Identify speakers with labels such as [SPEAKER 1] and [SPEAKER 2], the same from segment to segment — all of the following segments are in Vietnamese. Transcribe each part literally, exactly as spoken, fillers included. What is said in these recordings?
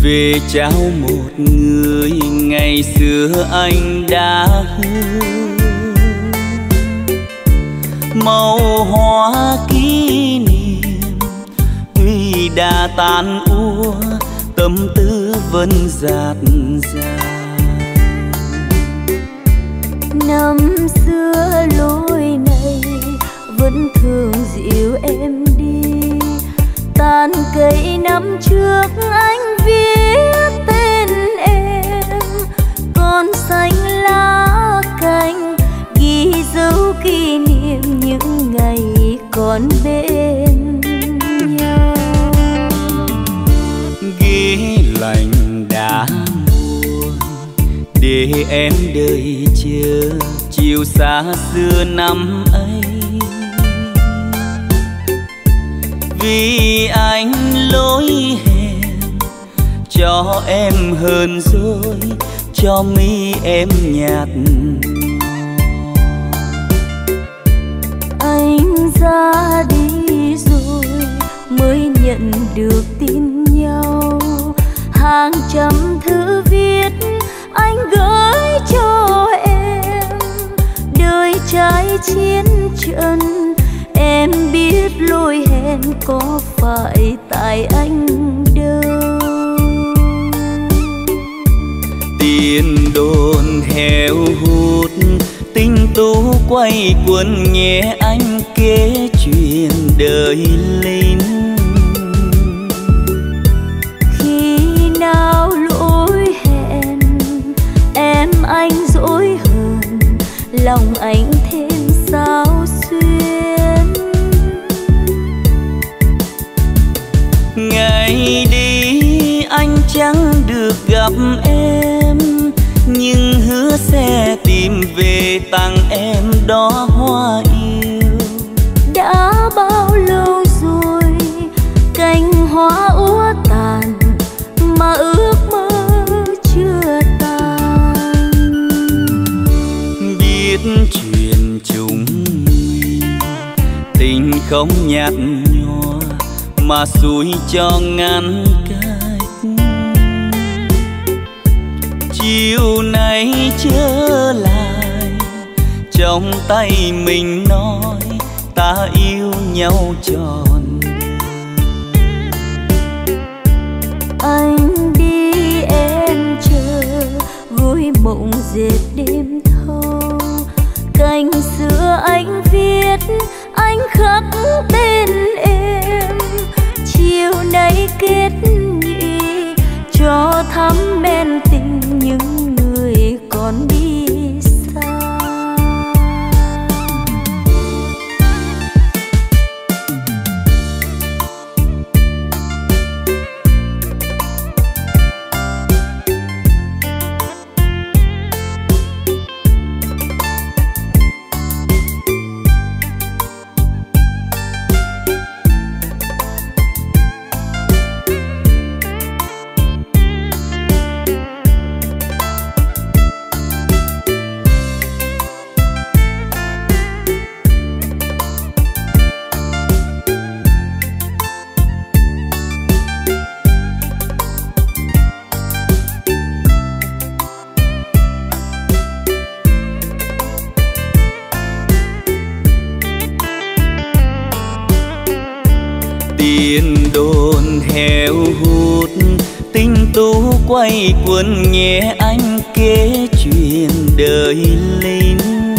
[SPEAKER 1] về trao một người ngày xưa anh đã hứa. Màu hoa kỷ niệm tuy đã tan úa, tâm tư vẫn dạt dào.
[SPEAKER 2] Năm xưa lối này vẫn thường dịu em đi, tàn cây năm trước anh viết tên em, còn xanh lá cành ghi dấu kỷ niệm những ngày còn bên nhau.
[SPEAKER 1] Ghế lạnh đã buồn để em đợi chờ chiều xa xưa năm ấy, vì anh lối hẹn cho em hơn rồi, cho mi em nhạt.
[SPEAKER 2] Anh ra đi rồi mới nhận được tin nhau, hàng trăm thư viết anh gửi cho em. Đời trai chiến trận em biết lối hẹn có phải tại anh đâu.
[SPEAKER 1] Tiền đồn heo hút tinh tú quay quần nghe anh kể chuyện đời lính.
[SPEAKER 2] Khi nào lỗi hẹn em anh dỗi hờn, lòng anh thêm sao xuyên.
[SPEAKER 1] Ngày đi anh chẳng được gặp em, nhưng hứa sẽ tìm về tặng em đóa hoa yêu.
[SPEAKER 2] Đã bao lâu rồi cành hoa úa tàn mà ước mơ chưa tàn.
[SPEAKER 1] Biết chuyện chúng mình tình không nhạt nhòa mà xui cho ngăn cách. Chiều nay trở lại trong tay mình nói ta yêu nhau tròn đời.
[SPEAKER 2] Anh đi em chờ gối mộng dệt đêm thâu, cành xưa anh viết anh khắc tên em. Chiều nay kết nhị cho thắm men tình những người còn đi xa.
[SPEAKER 1] Tiền đồn heo hút tinh tú quay quần nghe anh kể chuyện đời lính.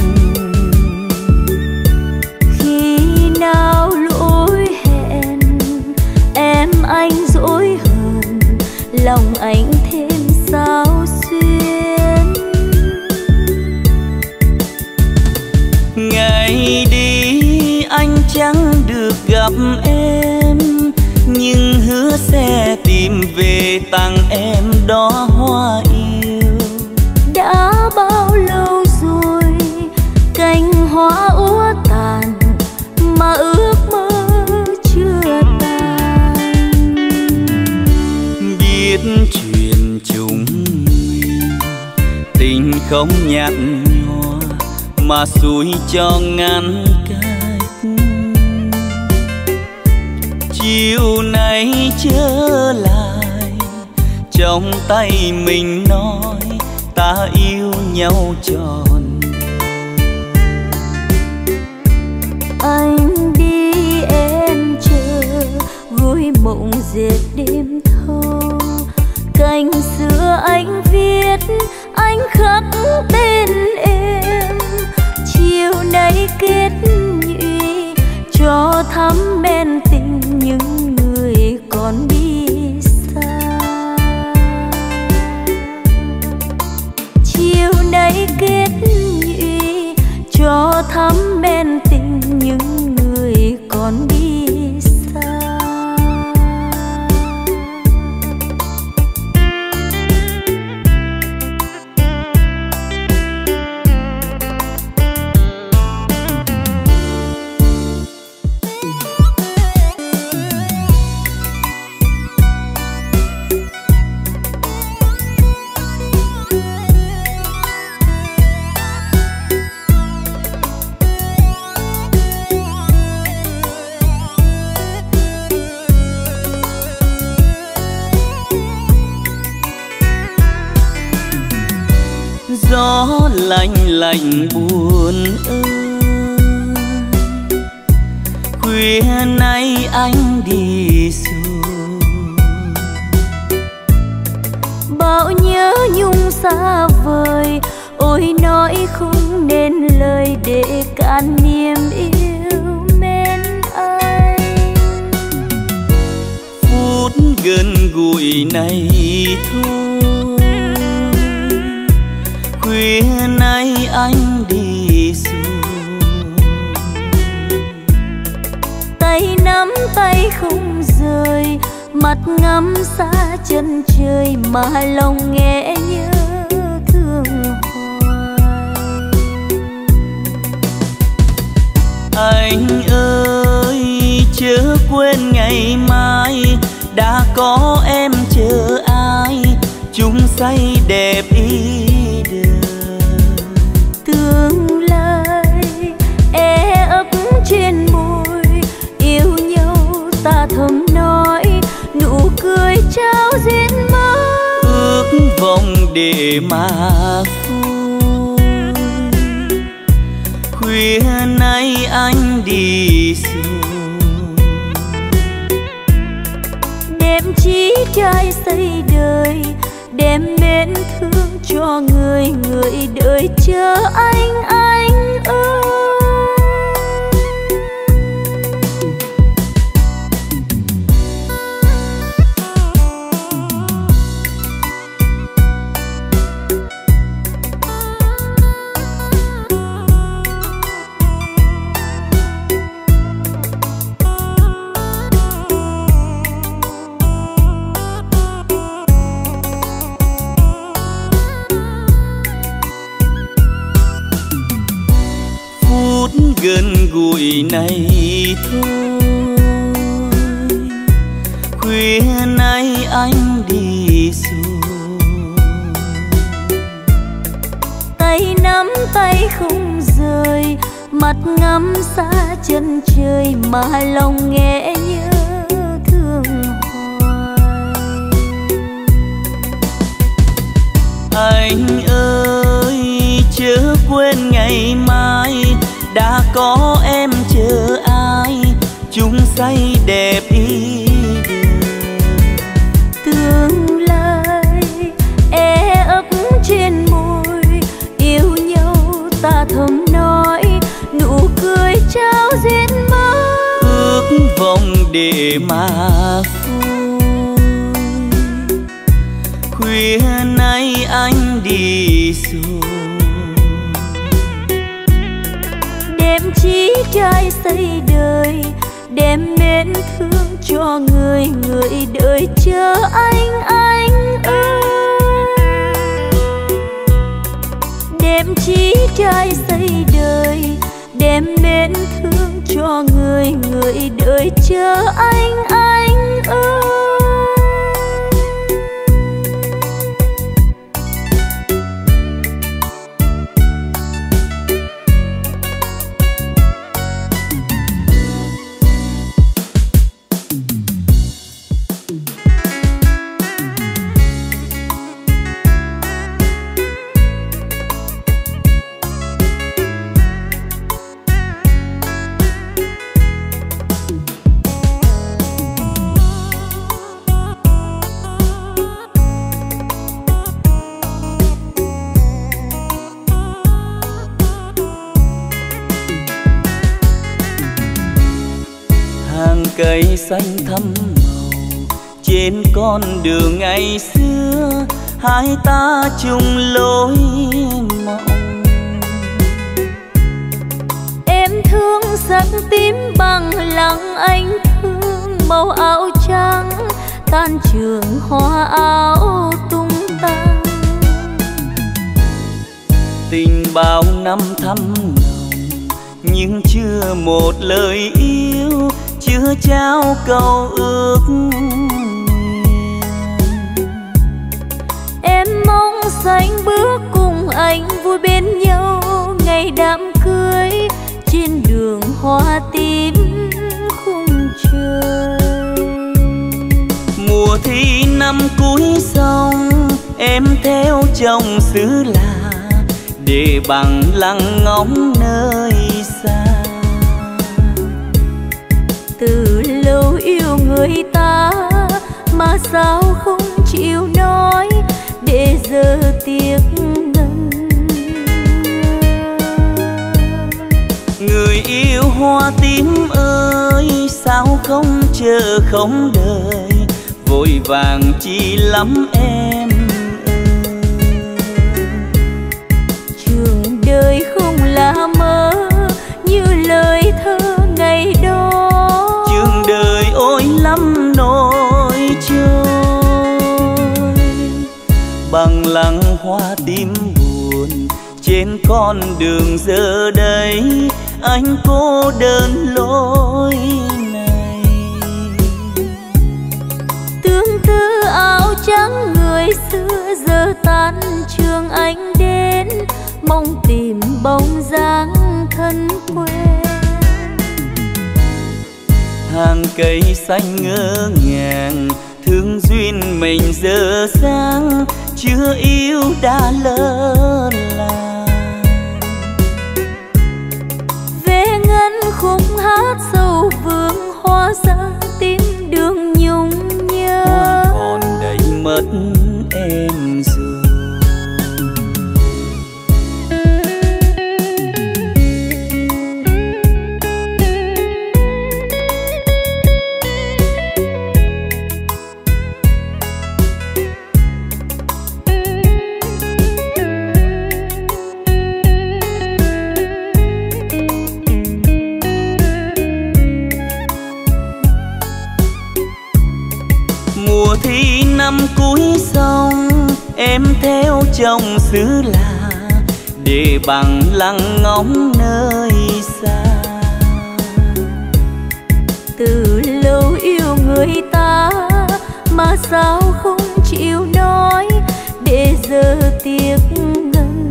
[SPEAKER 2] Khi nào lỗi hẹn em anh dỗi hờn, lòng anh thêm sao xuyên.
[SPEAKER 1] Ngày đi anh chẳng được gặp em, nhưng hứa sẽ tìm về tặng em đóa hoa yêu.
[SPEAKER 2] Đã bao lâu rồi cành hoa úa tàn mà ước mơ chưa tàn.
[SPEAKER 1] Biết chuyện chúng mình tình không nhạt nhòa mà xui cho ngăn cách. Chiều nay trở lại trong tay mình nói ta yêu nhau tròn.
[SPEAKER 2] Anh đi em chờ, gối mộng dệt đêm thâu. Cành xưa anh viết, anh khắc tên em. Chiều nay kết nhụy cho thắm men tình những người còn đi xa. Chiều nay kết nhụy cho thắm men tình những người còn đi xa.
[SPEAKER 1] Gió lạnh lạnh buồn ơi, khuya nay anh đi rồi.
[SPEAKER 2] Bao nhớ nhung xa vời, ôi nói không nên lời để cạn niềm yêu mến anh.
[SPEAKER 1] Phút gần gũi này thôi, khuya nay anh đi rồi.
[SPEAKER 2] Tay nắm tay không rời, mặt ngắm xa chân trời mà lòng nghe nhớ thương hoài.
[SPEAKER 1] Anh ơi chớ quên ngày mai đã có em chờ ai, chung say đẹp ý
[SPEAKER 2] tương lai e ấp trên môi. Yêu nhau ta thầm nói, nụ cười trao duyên mới.
[SPEAKER 1] Ước vọng để mà vui, khuya nay anh đi rồi.
[SPEAKER 2] Đem chí trai xây đời, đem mến thương cho người người đợi chờ anh anh ơi.
[SPEAKER 1] gần gũi này thôi, khuya nay anh đi rồi.
[SPEAKER 2] Tay nắm tay không rời, mặt ngắm xa chân trời mà lòng nghe nhớ thương hoài.
[SPEAKER 1] Anh ơi chớ quên ngày mai đã có em chờ ai, chung say đẹp ý
[SPEAKER 2] tương lai e ấp trên môi. Yêu nhau ta thầm nói, nụ cười trao duyên mới.
[SPEAKER 1] Ước vọng để mà vui, khuya nay anh đi rồi.
[SPEAKER 2] Đem chí trai xây đời, đem mến thương cho người người đợi chờ anh anh ơi. Đem chí trai xây đời, đem mến thương cho người người đợi chờ anh anh ơi.
[SPEAKER 1] cây xanh thắm màu trên con đường ngày xưa, hai ta chung lối mộng.
[SPEAKER 2] Em thương sắc tím bằng lăng, anh thương màu áo trắng, tan trường hoa áo tung tăng.
[SPEAKER 1] Tình bao năm thắm nồng nhưng chưa một lời yêu, chưa trao câu ước nguyện.
[SPEAKER 2] Em mong sánh bước cùng anh vui bên nhau ngày đám cưới, trên đường hoa tím khung trời.
[SPEAKER 1] Mùa thi năm cuối sông, em theo chồng xứ lạ để bằng lăng ngóng nơi xa.
[SPEAKER 2] Từ lâu yêu người ta mà sao không chịu nói, để giờ tiếc ngần.
[SPEAKER 1] Người yêu hoa tím ơi, sao không chờ không đợi, vội vàng chi lắm em ơi.
[SPEAKER 2] Trường đời không là mơ như lời thơ ngày đó,
[SPEAKER 1] trường đời ôi lắm nỗi trôi. Bằng lăng hoa tím buồn trên con đường giờ đây, anh cô đơn lối này.
[SPEAKER 2] Tương tư áo trắng người xưa giờ tan trường anh đến, mong tìm bóng dáng thân quen.
[SPEAKER 1] Hàng cây xanh ngỡ ngàng, thương duyên mình giờ sáng, chưa yêu đã lỡ làng.
[SPEAKER 2] Về ngân khúc hát sâu vương hoa ra tím đường nhung nhớ,
[SPEAKER 1] hoa còn đây mất em rồi. Mùa thi năm cuối sông, em theo chồng xứ lạ để bằng lăng ngóng nơi xa.
[SPEAKER 2] Từ lâu yêu người ta mà sao không chịu nói, để giờ tiếc ngần.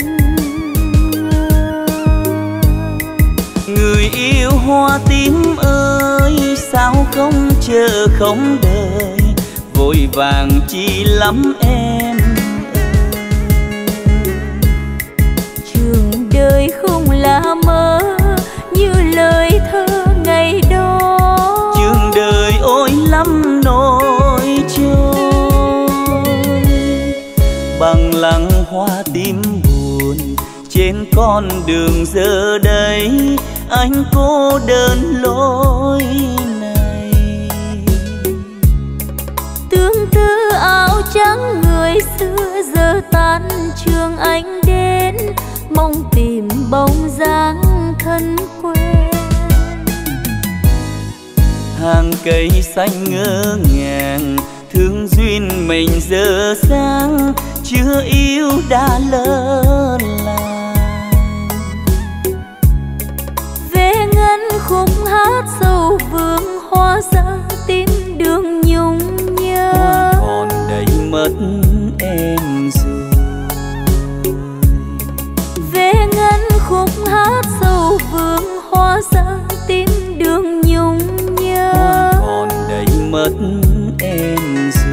[SPEAKER 1] Người yêu hoa tím ơi, sao không chờ không đợi, vội vàng chi lắm em ơi.
[SPEAKER 2] Trường đời không là mơ như lời thơ ngày đó,
[SPEAKER 1] trường đời ôi lắm nỗi trôi. Bằng lăng hoa tím buồn trên con đường giờ đây, anh cô đơn lối này.
[SPEAKER 2] Tương tư áo trắng người xưa giờ tan trường anh đến, mong tìm bóng dáng thân quen.
[SPEAKER 1] Hàng cây xanh ngỡ ngàng, thương duyên mình giờ sáng, chưa yêu đã lỡ làng.
[SPEAKER 2] Về ngân khúc hát sâu vương hoa ra tím đường nhung nhớ,
[SPEAKER 1] hoa còn đây mất em rồi.
[SPEAKER 2] Về ngân khúc hát sâu vương hoa ra tím đường nhung nhớ,
[SPEAKER 1] hoa còn đây mất em rồi.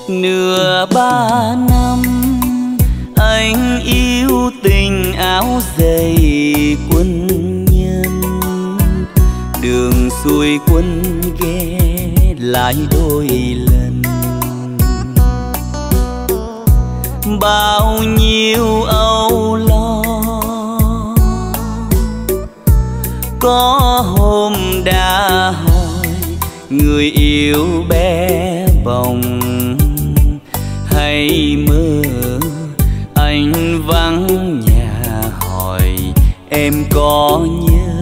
[SPEAKER 1] nửa ba năm anh yêu tình áo dày quân nhân, đường xuôi quân ghé lại đôi lần. Bao nhiêu âu lo có hôm đã hỏi người yêu bé bỏng, hay mơ anh vắng nhà hỏi em có nhớ.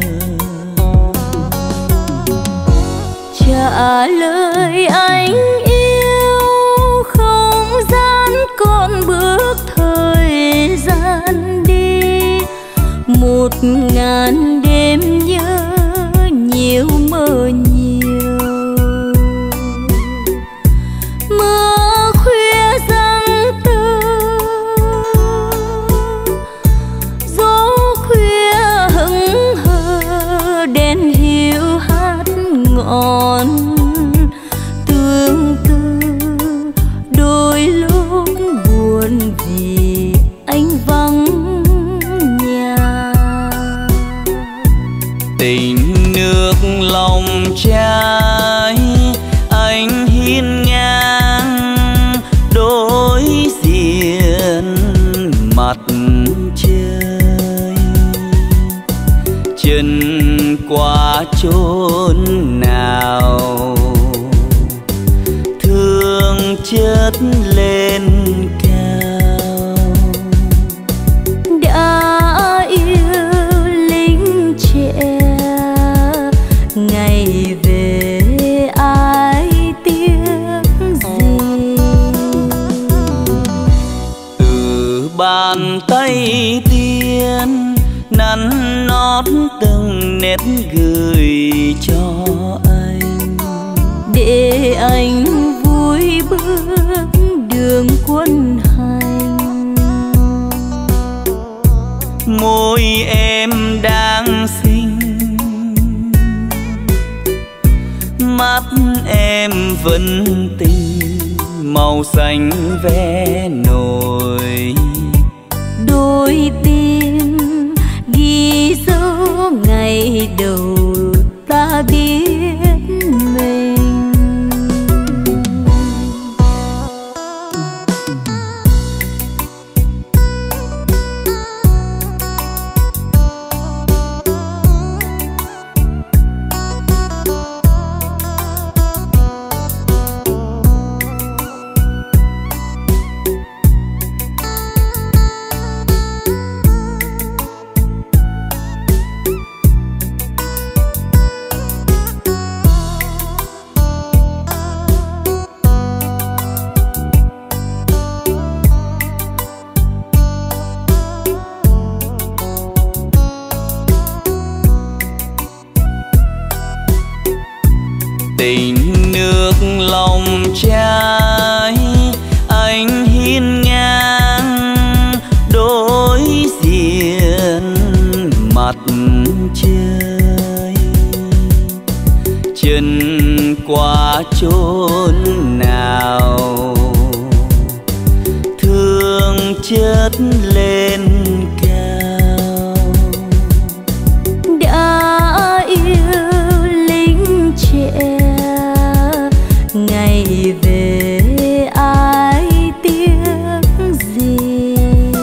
[SPEAKER 2] Trả lời anh yêu không gian còn bước thời gian đi, một ngàn đêm nhớ nhiều mơ nhiều. Mưa khuya giăng tơ, gió khuya hững hờ, đèn hiu hát ngọn tương tư. Đôi lúc buồn vì anh vắng nhà.
[SPEAKER 1] Tình nước lòng trai anh hiên ngang đối diện mặt trời, chân qua chốn nào thương chất lên cao.
[SPEAKER 2] Đã yêu lính trẻ ngày về ai tiếc gì.
[SPEAKER 1] Từ bàn tay tiên nắn nót từng nét gửi cho anh,
[SPEAKER 2] để anh vui bước đường quân hành.
[SPEAKER 1] Môi em đang xinh, mắt em vẫn tình, màu xanh vé nổi.
[SPEAKER 2] Đôi tim ghi dấu ngày đầu ta biết mình.
[SPEAKER 1] Tình nước lòng trai anh hiên ngang đối diện mặt trời, chân qua chốn nào thương chất lên cao.
[SPEAKER 2] Đã yêu lính trẻ ngày về ai tiếc gì.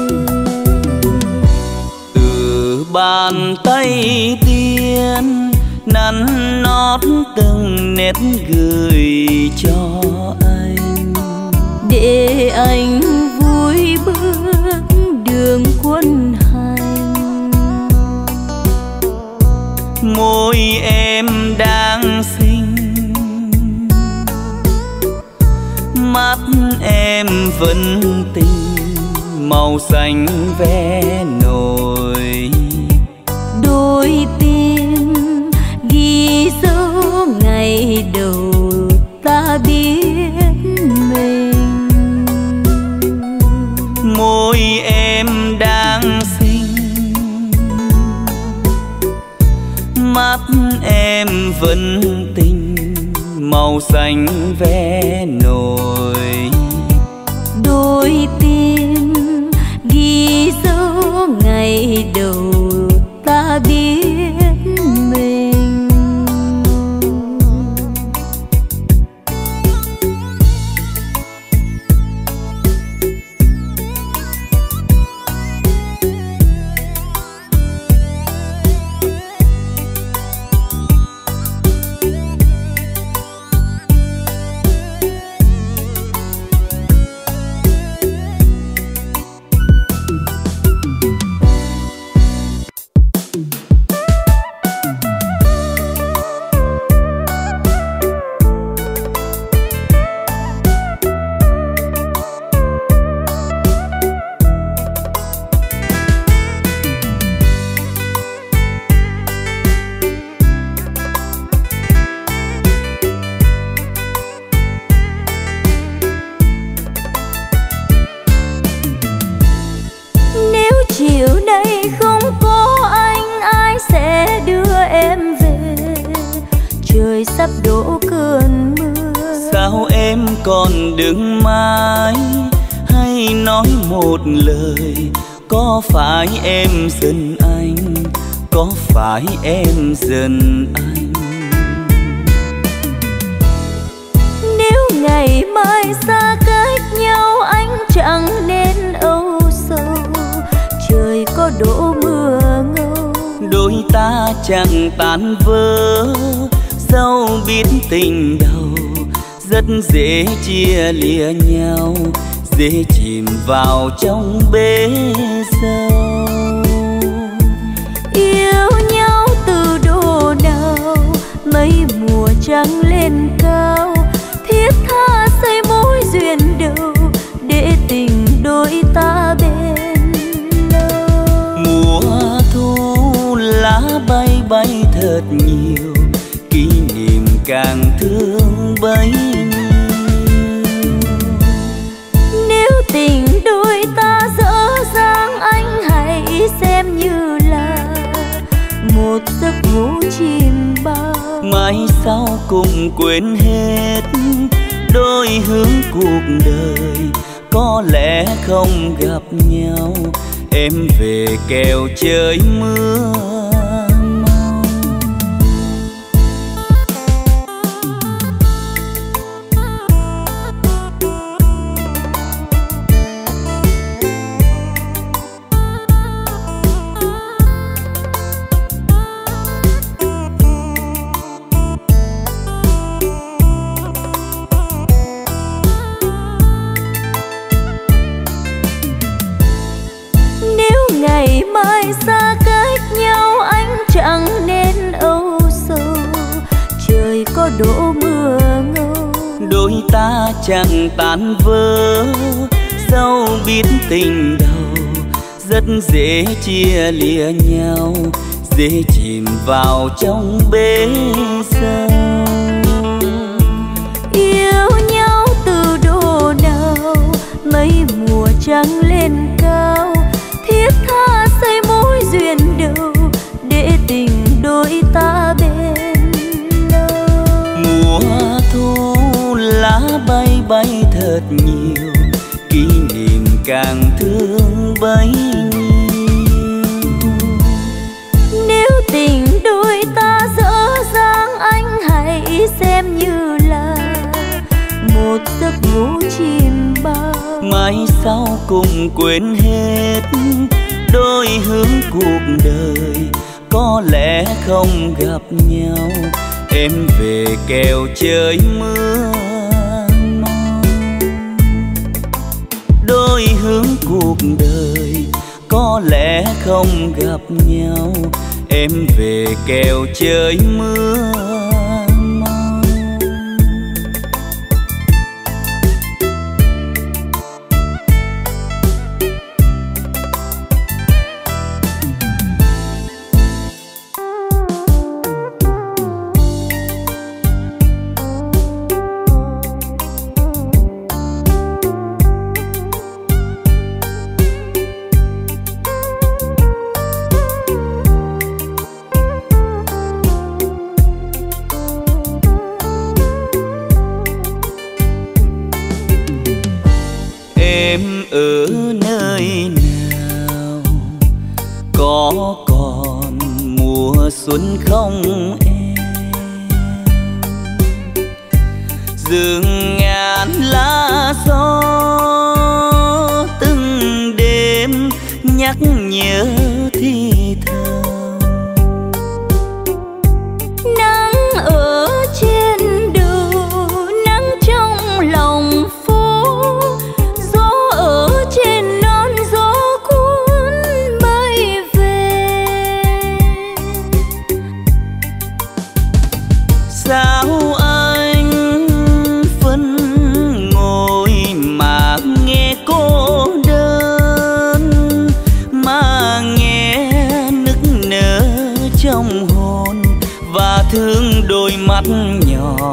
[SPEAKER 1] Từ bàn tay tiên nắn nót từng nét gửi cho anh,
[SPEAKER 2] để anh vui bước đường quân hành.
[SPEAKER 1] Môi em đang xinh, mắt em vẫn tình, màu xanh vé nổi.
[SPEAKER 2] Đôi tim ghi dấu ngày đầu ta biết mình.
[SPEAKER 1] Môi em đang xinh, mắt em vẫn tình, màu xanh vé nổi.
[SPEAKER 2] đôi tim ghi dấu ngày đầu ta biết mình. Sắp đổ cơn mưa,
[SPEAKER 1] sao em còn đứng mãi hay nói một lời? Có phải em giận anh, có phải em giận anh?
[SPEAKER 2] Nếu ngày mai xa cách nhau anh chẳng nên âu sầu, trời có đổ mưa ngâu
[SPEAKER 1] đôi ta chẳng tan vỡ. Dẫu biết tình đầu rất dễ chia lìa nhau, dễ chìm vào trong bể dâu.
[SPEAKER 2] Yêu nhau từ độ nào mấy mùa trăng lên cao, thiết tha xây mối duyên đầu để tình đôi ta bên lâu.
[SPEAKER 1] Mùa thu lá bay bay thật nhiều, kỷ niệm càng thương bấy nhiêu.
[SPEAKER 2] Nếu tình đôi ta dở dang anh hãy xem như là một giấc ngủ chìm bao.
[SPEAKER 1] Mai sau cùng quên hết đôi hướng cuộc đời, có lẽ không gặp nhau em về kèo trời mưa.
[SPEAKER 2] Xa cách nhau anh chẳng nên âu sầu, trời có đổ mưa ngâu
[SPEAKER 1] đôi ta chẳng tan vỡ. Dẫu biết tình đầu rất dễ chia lìa nhau, dễ chìm vào trong bể dâu.
[SPEAKER 2] Yêu nhau từ độ nào mấy mùa trăng lên cao, thiết tha xây mối duyên đầu để tình đôi ta bên lâu.
[SPEAKER 1] Mùa thu lá bay bay thật nhiều, kỷ niệm càng thương bấy nhiêu.
[SPEAKER 2] Nếu tình đôi ta dở dang anh hãy xem như là một giấc ngủ chìm bao.
[SPEAKER 1] Mai sau cùng quên hết đôi hướng cuộc đời, có lẽ không gặp nhau em về kèo trời mưa. Đôi hướng cuộc đời có lẽ không gặp nhau em về kèo trời mưa. ở nơi nào, có còn mùa xuân không em? Rừng ngàn lá gió từng đêm nhắc nhớ thì thầm.
[SPEAKER 2] Nắng ở trên đường, nắng trong lòng phố, gió ở trên non, gió cuốn bay về.
[SPEAKER 1] Sao anh vẫn ngồi mà nghe cô đơn, mà nghe nức nở trong hồn và thương đôi mắt nhỏ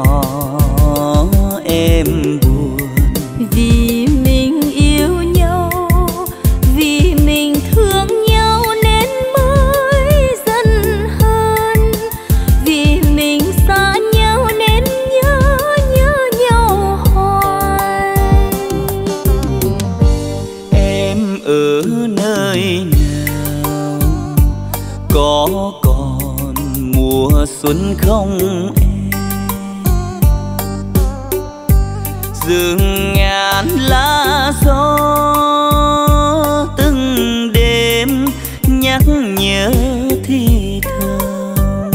[SPEAKER 1] em buồn.
[SPEAKER 2] Vì mình yêu nhau, vì mình thương nhau nên mới dần hơn, vì mình xa nhau nên nhớ nhớ nhau hoài.
[SPEAKER 1] Em ở nơi nào, có còn mùa xuân không em? Rừng ngàn lá gió từng đêm nhắc nhớ thì thầm.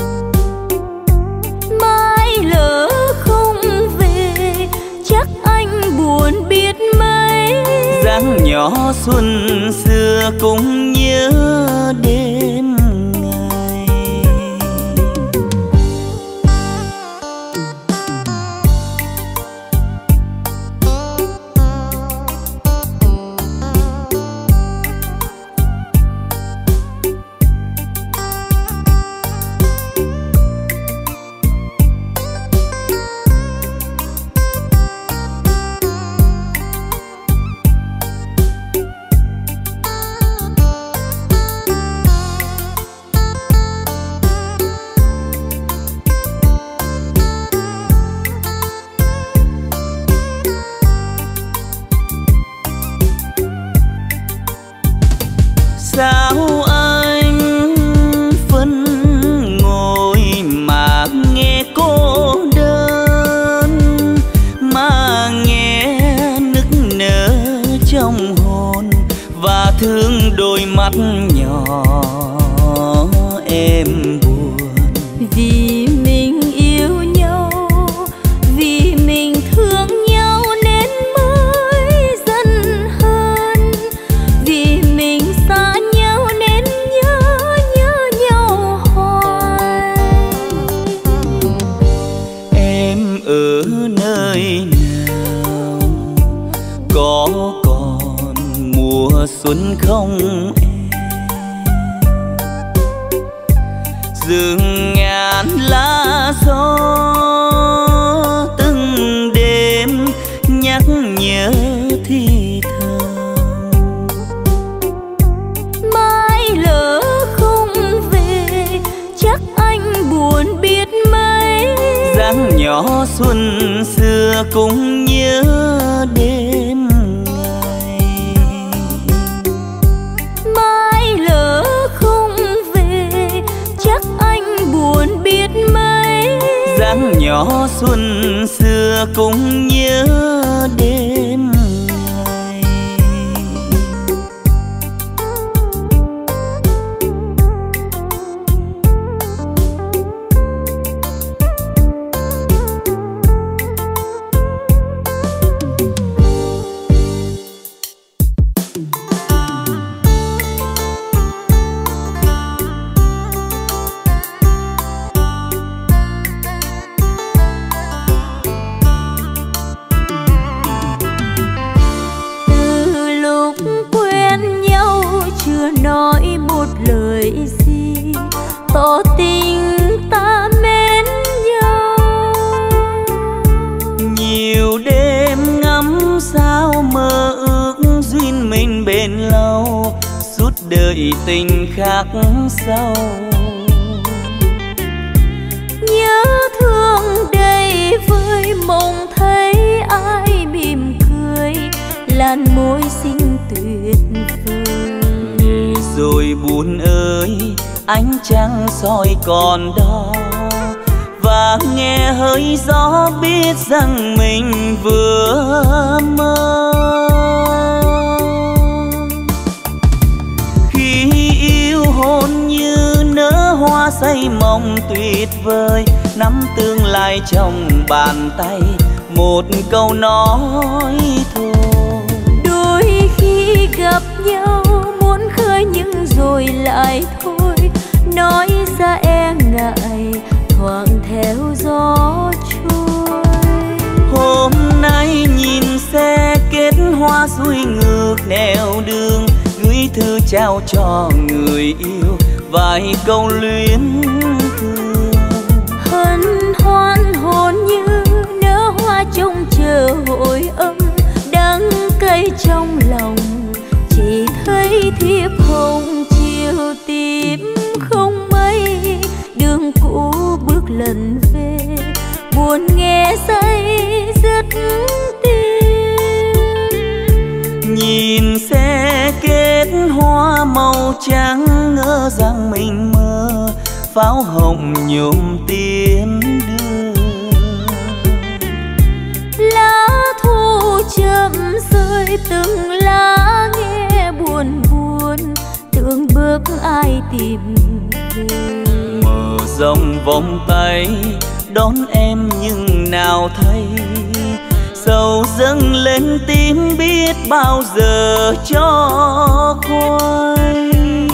[SPEAKER 2] Mai lỡ không về chắc anh buồn biết mấy.
[SPEAKER 1] Dáng nhỏ xuân xưa cũng nhớ đêm ngày. Sao anh vẫn ngồi mà nghe cô đơn, mà nghe nức nở trong hồn và thương đôi mắt nhỏ em buồn.
[SPEAKER 2] Vì mình yêu nhau, vì mình thương nhau nên mới dần hơn, vì mình xa nhau nên nhớ nhớ nhau hoài.
[SPEAKER 1] Em ở nơi nào, có còn mùa xuân không em? Rừng ngàn lá gió từng đêm nhắc nhớ thì thầm.
[SPEAKER 2] Mai lỡ không về chắc anh buồn biết mấy.
[SPEAKER 1] Dáng nhỏ xuân xưa cũng nhớ đêm ngày.
[SPEAKER 2] Mai lỡ không về chắc anh buồn biết mấy.
[SPEAKER 1] Dáng nhỏ xuân xưa cũng nhớ đêm ngày.
[SPEAKER 2] Nói một lời gì tỏ tình ta mến nhau.
[SPEAKER 1] Nhiều đêm ngắm sao mơ ước duyên mình bền lâu, suốt đời tình khác sau.
[SPEAKER 2] Nhớ thương đầy vơi mộng thấy ai mỉm cười, làn môi
[SPEAKER 1] ánh trăng soi còn đó, và nghe hơi gió biết rằng mình vừa mơ. Khi yêu hôn như nở hoa say mộng tuyệt vời, nắm tương lai trong bàn tay, một câu nói thôi.
[SPEAKER 2] Đôi khi gặp nhau muốn khơi nhưng rồi lại thôi, nói ra e ngại thoảng theo gió trôi.
[SPEAKER 1] Hôm nay nhìn xe kết hoa xuôi ngược nẻo đường, gửi thư trao cho người yêu vài câu luyến thương.
[SPEAKER 2] Hân hoan hồn như nở hoa trông chờ hội âm, đắng cay trong lòng chỉ thấy thiếp hồng chiều tím không mây. Đường cũ bước lần về buồn nghe say rất tim.
[SPEAKER 1] Nhìn xe kết hoa màu trắng ngỡ rằng mình mơ, pháo hồng nhộm tiếng đưa.
[SPEAKER 2] Lá thu chậm rơi từng lá nghe buồn buồn, tưởng bước ai tìm về.
[SPEAKER 1] Mở rộng vòng tay đón em nhưng nào thấy, sầu dâng lên tim biết bao giờ cho khuây.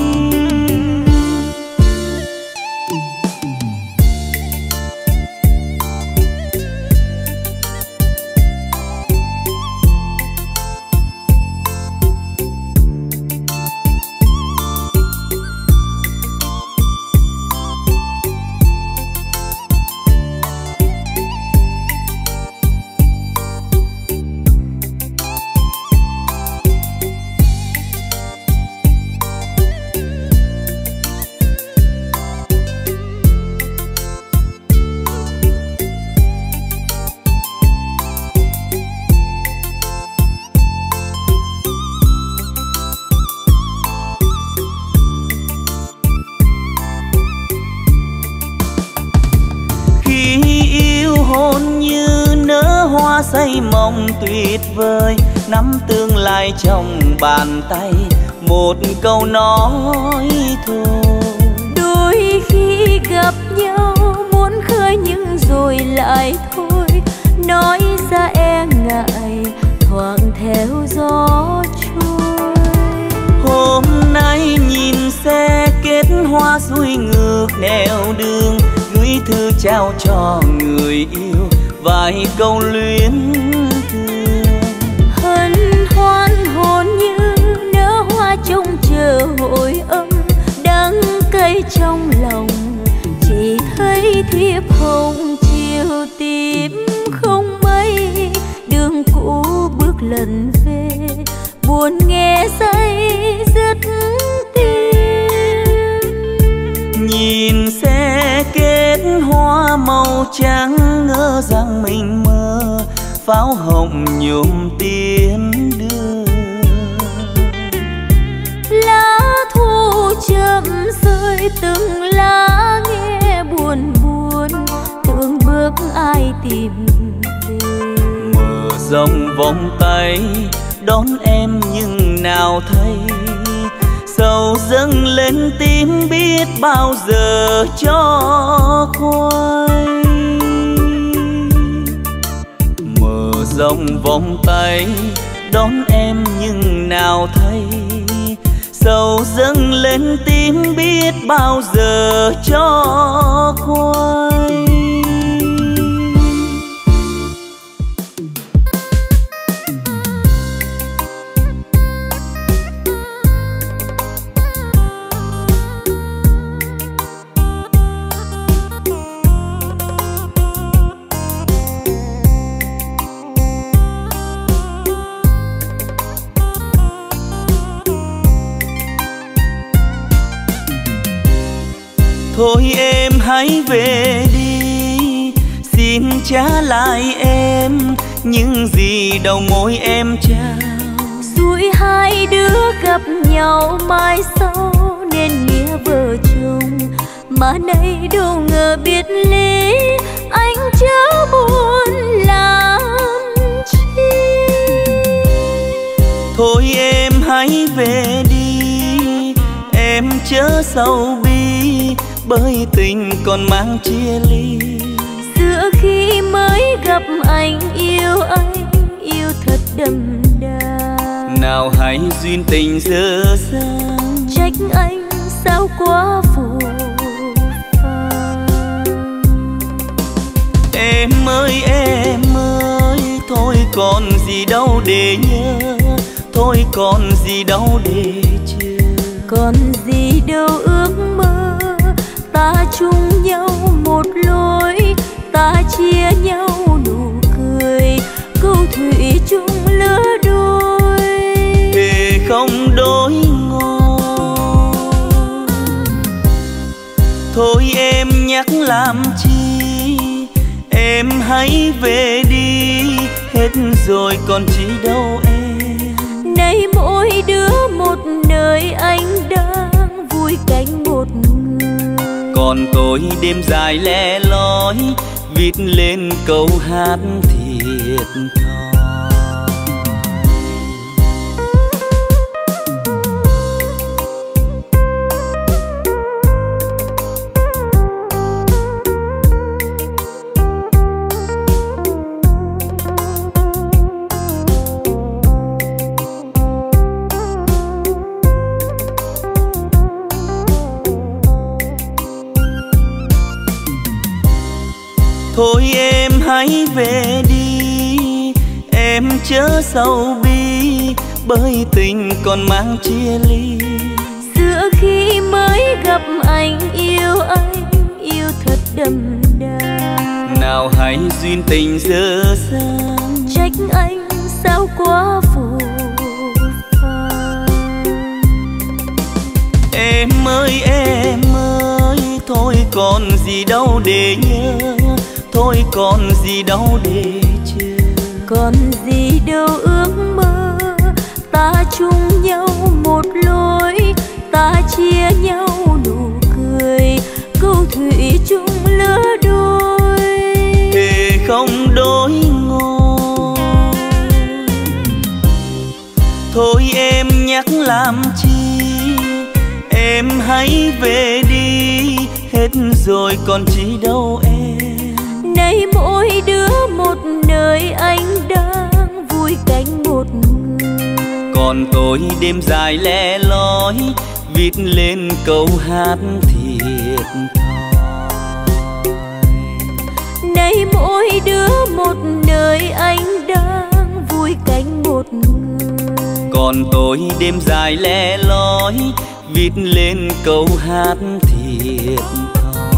[SPEAKER 1] Say mộng tuyệt vời, nắm tương lai trong bàn tay, một câu nói thôi.
[SPEAKER 2] Đôi khi gặp nhau muốn khơi nhưng rồi lại thôi, nói ra e ngại thoảng theo gió trôi.
[SPEAKER 1] Hôm nay nhìn xe kết hoa xuôi ngược nẻo đường, gửi thư trao cho người yêu vài câu luyến thương.
[SPEAKER 2] Hân hoan hồn như nở hoa trông chờ hội âm, đắng cay trong lòng chỉ thấy thiếp hồng chiều tím không mây. Đường cũ bước lần về buồn nghe say rất tim.
[SPEAKER 1] Nhìn xe kết hoa màu trắng ngỡ rằng mình mơ, pháo hồng nhộm tiếng đưa.
[SPEAKER 2] Lá thu chậm rơi từng lá nghe buồn buồn, tưởng bước ai tìm về.
[SPEAKER 1] Mở rộng vòng tay đón em nhưng nào thấy, sầu dâng lên tim biết bao giờ cho khuây. Mở rộng vòng tay đón em nhưng nào thấy, sầu dâng lên tim biết bao giờ cho khuây. Thôi em hãy về đi, xin trả lại em những gì đầu môi em trao.
[SPEAKER 2] Rồi hai đứa gặp nhau mai sau nên nghĩa vợ chồng, mà nay đâu ngờ biệt ly, anh chớ buồn làm chi.
[SPEAKER 1] Thôi em hãy về đi, em chớ sầu bi, bởi tình còn mang chia ly.
[SPEAKER 2] Giữa khi mới gặp anh, yêu anh, yêu thật đậm đà.
[SPEAKER 1] Nào hay duyên tình dở dang,
[SPEAKER 2] trách anh sao quá phù phàng.
[SPEAKER 1] Em ơi em ơi, thôi còn gì đâu để nhớ, thôi còn gì đâu để chờ.
[SPEAKER 2] Còn gì đâu ước mơ, ta chung nhau một lối, ta chia nhau nụ cười, câu thủy chung lứa đôi.
[SPEAKER 1] Thề không đôi ngôi, thôi em nhắc làm chi, em hãy về đi, hết rồi còn chi đâu em.
[SPEAKER 2] Nay mỗi đứa một nơi, anh đang vui cạnh một người.
[SPEAKER 1] Còn tôi đêm dài lẻ loi, viết lên câu hát thiệt thòi. Thôi em hãy về đi, em chớ sầu bi, bởi tình còn mang chia ly.
[SPEAKER 2] Giữa khi mới gặp anh, yêu anh, yêu thật đậm đà.
[SPEAKER 1] Nào hay duyên tình dở dang,
[SPEAKER 2] trách anh sao quá phù phàng.
[SPEAKER 1] Em ơi em ơi, thôi còn gì đâu để nhớ, thôi còn gì đâu để chờ.
[SPEAKER 2] Còn gì đâu ước mơ, ta chung nhau một lối, ta chia nhau nụ cười, câu thủy chung lứa đôi.
[SPEAKER 1] Thề không đôi ngôi, thôi em nhắc làm chi, em hãy về đi, hết rồi còn chi đâu em.
[SPEAKER 2] Nay mỗi đứa một nơi, anh đang vui cạnh một người.
[SPEAKER 1] Còn tôi đêm dài lẻ loi, viết lên câu hát thiệt thòi.
[SPEAKER 2] Nay mỗi đứa một nơi, anh đang vui cạnh một người.
[SPEAKER 1] Còn tôi đêm dài lẻ loi, viết lên câu hát thiệt thòi.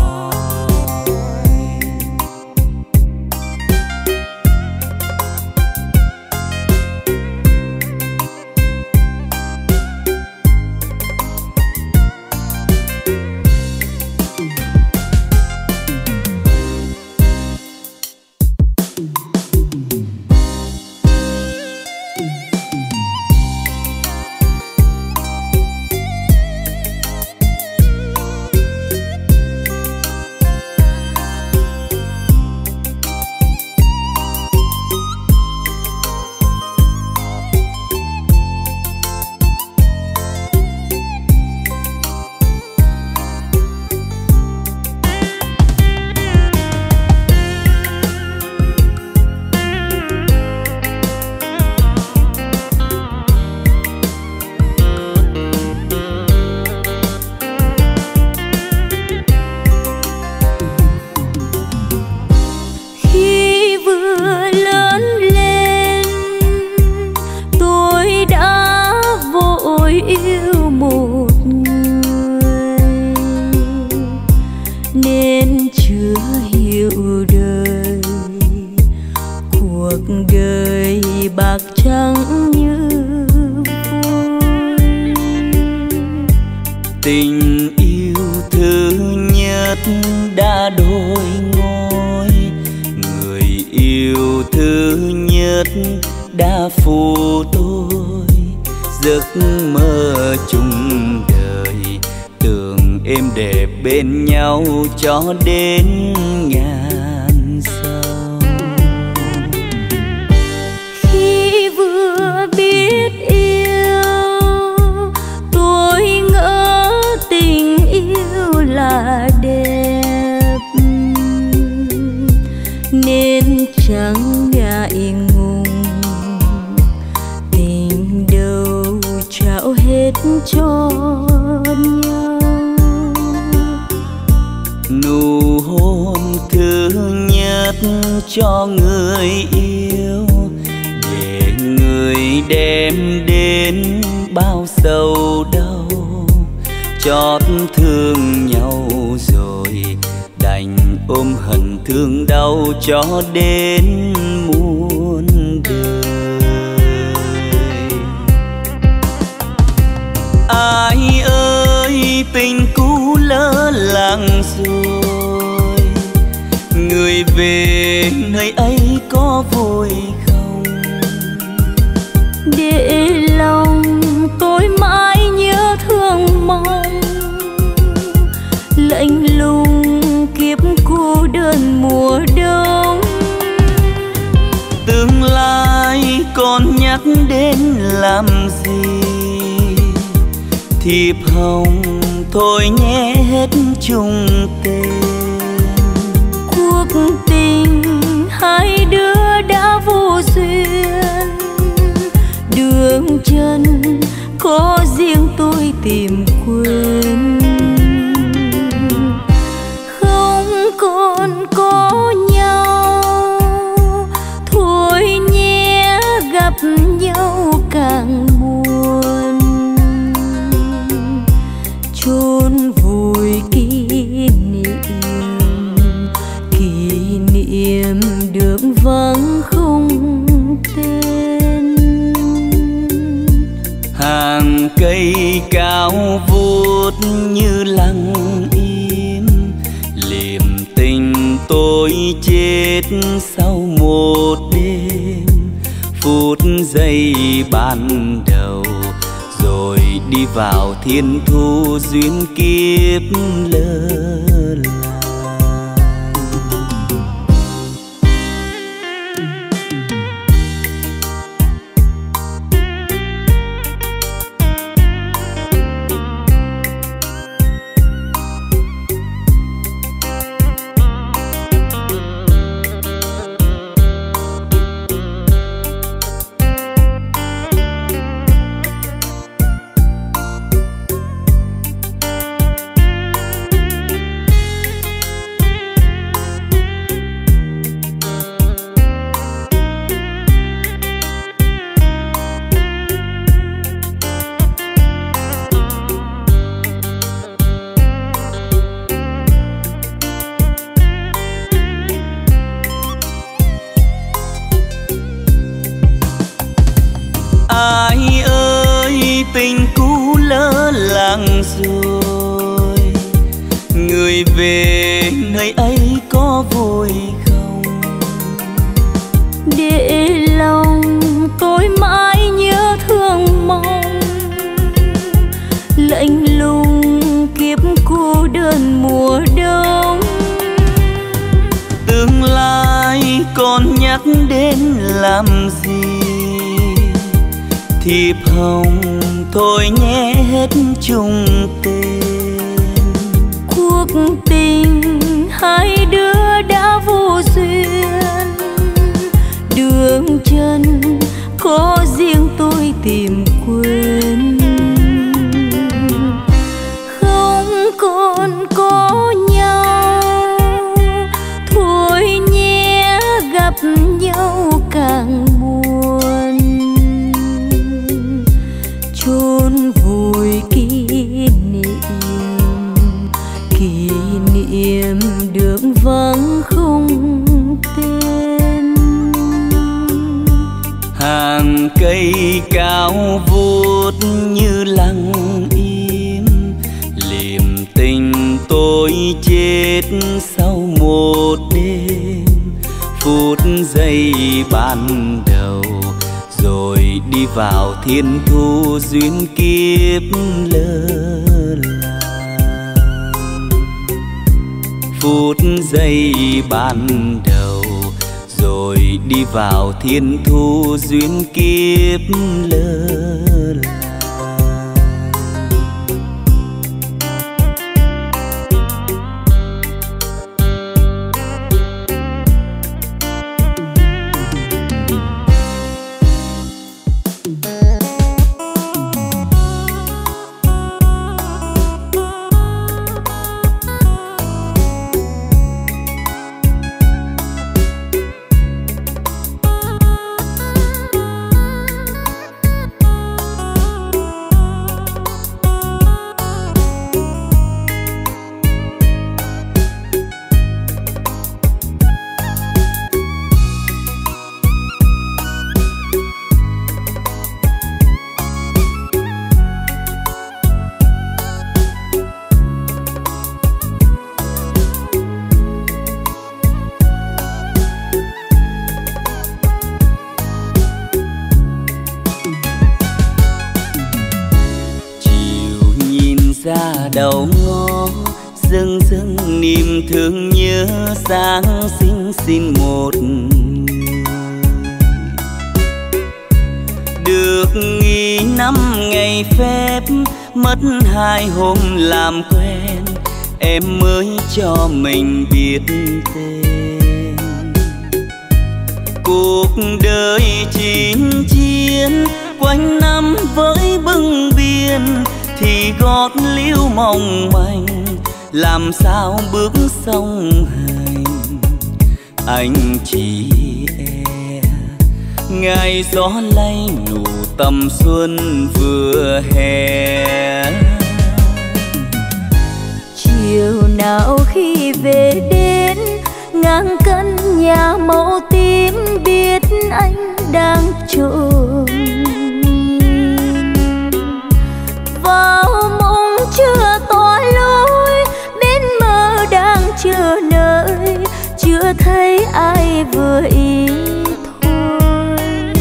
[SPEAKER 1] Tình yêu thứ nhất đã đổi ngôi, người yêu thứ nhất đã phụ tôi. Giấc mơ chung đời tưởng êm đẹp bên nhau cho đến ngàn sau.
[SPEAKER 2] Khi vừa biết yêu tôi ngỡ tình yêu là đẹp, nên chẳng ngại ngùng tình đâu trao hết cho nhau.
[SPEAKER 1] Nụ hôn thứ nhất cho người yêu để người đem đến bao sầu đau, chót thương nhau rồi đành ôm hận thương đau cho đến muôn đời. Ai ơi tình cũ lỡ làng rồi, người về nơi ấy có vui không?
[SPEAKER 2] Để lòng tôi mãi nhớ thương mong, lạnh lùng kiếp cô đơn mùa đông.
[SPEAKER 1] Tương lai còn nhắc đến làm gì, thiệp hồng thôi nhé hết chung tên.
[SPEAKER 2] Cuộc tình hai đứa đã vô duyên, đường chân có riêng tôi tìm quên. Không còn có nhau thôi nhé, gặp nhau càng buồn. Chôn vùi kỷ niệm, kỷ niệm đường vắng không tên.
[SPEAKER 1] Hàng cây cao vút như lặng im, liềm tình tôi chết sau một đêm. Phút giây ban đầu rồi đi vào thiên thu duyên kiếp lỡ làng. Ai ơi tình cũ lỡ làng rồi, người về nơi ấy có vui không?
[SPEAKER 2] Để lòng tôi mãi nhớ thương mong, lạnh lùng kiếp cô đơn mùa đông.
[SPEAKER 1] Tương lai còn nhắc đến làm gì, thiệp hồng thôi nhé hết chung tên.
[SPEAKER 2] Cuộc tình hai đứa đã vô duyên, đường chân có riêng tôi tìm quên. Không còn có nhau thôi nhé, gặp nhau càng buồn. Chôn vùi kỷ niệm, kỷ niệm đường vắng không tên.
[SPEAKER 1] Hàng cây cao vút như lặng im, liềm tình tôi chết sau một đêm. Phút giây ban đầu rồi đi vào thiên thu duyên kiếp lỡ làng. phút giây ban đầu, rồi đi vào thiên thu duyên kiếp lơ là.
[SPEAKER 2] đầu ngõ dâng dâng niềm thương nhớ Giáng sinh xin một người được nghỉ năm ngày phép, mất hai hôm làm quen em mới cho mình biết tên. Cuộc đời chinh chiến quanh năm với bưng biên thì gót liễu mong manh làm sao bước song hành. Anh chỉ e ngày gió lay nụ tầm xuân vừa hè.
[SPEAKER 3] Chiều nào khi về đến ngang căn nhà màu tím, biết anh đang trộm vào mộng chưa tỏ lối, bên mơ đang chờ nơi chưa thấy ai vừa ý thôi.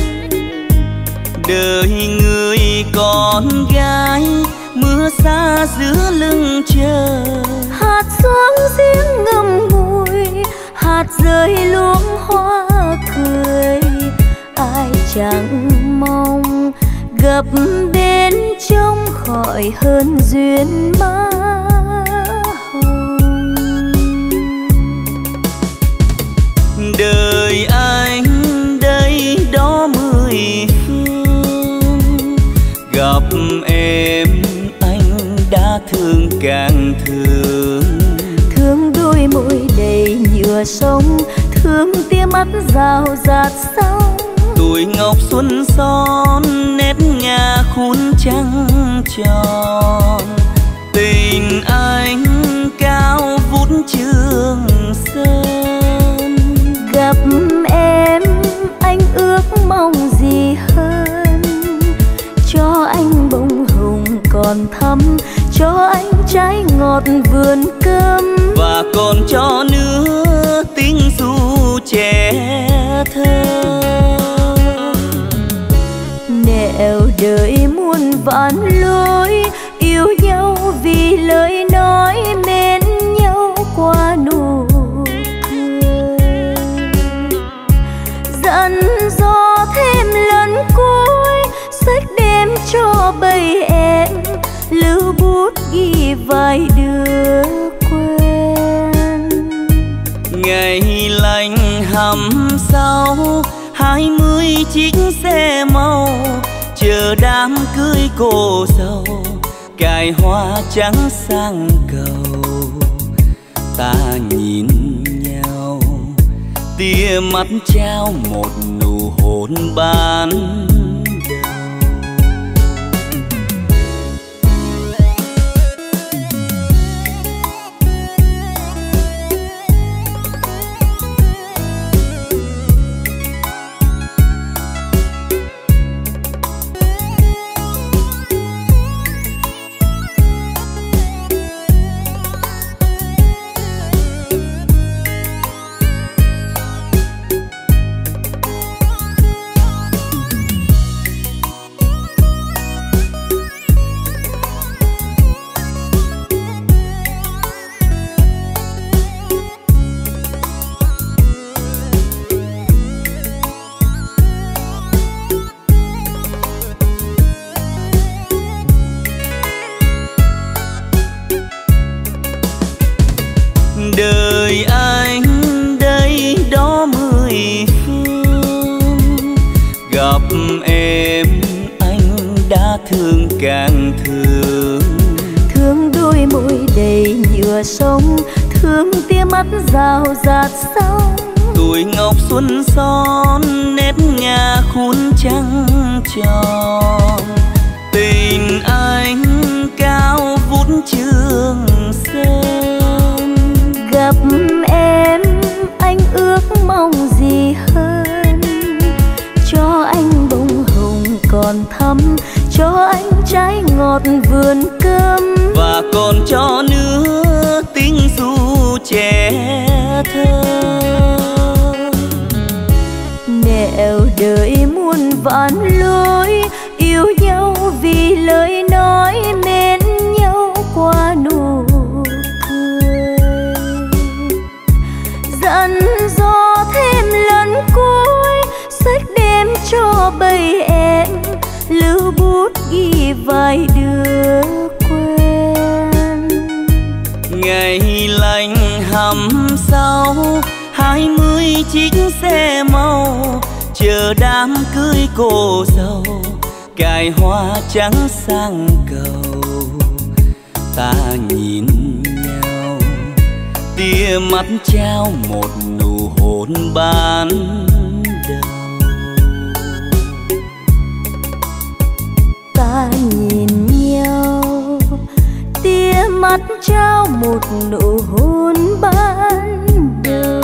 [SPEAKER 2] Đời người con gái mưa xa giữa lưng trời,
[SPEAKER 3] hạt xuống giếng ngầm ngùi, hạt rơi luống hoa cười. Ai chẳng mong gặp bên trong khỏi hơn duyên má hồng.
[SPEAKER 2] Đời anh đây đó mười phương, gặp em anh đã thương càng thương.
[SPEAKER 3] Thương đôi môi đầy nhựa sông, thương tia mắt rào rạt sóng.
[SPEAKER 2] Tuổi ngọc xuân son nét nhà khuôn trăng tròn, tình anh cao vút Trường Sơn.
[SPEAKER 3] Gặp em anh ước mong gì hơn, cho anh bông hồng còn thắm, cho anh trái ngọt vườn cơm,
[SPEAKER 2] và còn cho nữa tiếng ru trẻ thơ.
[SPEAKER 3] Nẻo đời muôn vạn lối, yêu nhau vì lời nói, mến nhau qua nụ cười. Dặn dò thêm lần cuối, sách đem cho bầy em, lưu bút ghi vài đứa quen.
[SPEAKER 2] Ngày lạnh hầm sau, hai mươi chiếc xe màu chờ đám cưới cô dâu, cài hoa trắng sang cầu. Ta nhìn nhau tia mắt trao một nụ hôn ban đầu.
[SPEAKER 1] càng thương.
[SPEAKER 2] Thương đôi môi đầy nhựa sông, thương tia mắt rào rạt sóng.
[SPEAKER 1] Tuổi ngọc xuân son nét ngà khuôn trăng tròn. Tình anh cao vút trường sơn.
[SPEAKER 2] Gặp em anh ước mong gì hơn, cho anh bông hồng còn thắm, cho anh trái ngọt vườn cơm,
[SPEAKER 1] và còn cho nữa tiếng ru trẻ thơ.
[SPEAKER 2] Nẻo đời muôn vạn lối, yêu nhau vì lời nói, mến nhau qua nụ cười. Dặn dò thêm lần cuối, sách đêm cho bầy em, lưu bút ghi vài đứa quen.
[SPEAKER 1] Ngày lạnh hầm sau, hai mươi chiếc xe màu chờ đám cưới cô dâu, cài hoa trắng sang cầu. Ta nhìn nhau, tia mắt trao một nụ hôn ban đầu.
[SPEAKER 2] Ta nhìn nhau, tia mắt trao một nụ hôn ban đầu.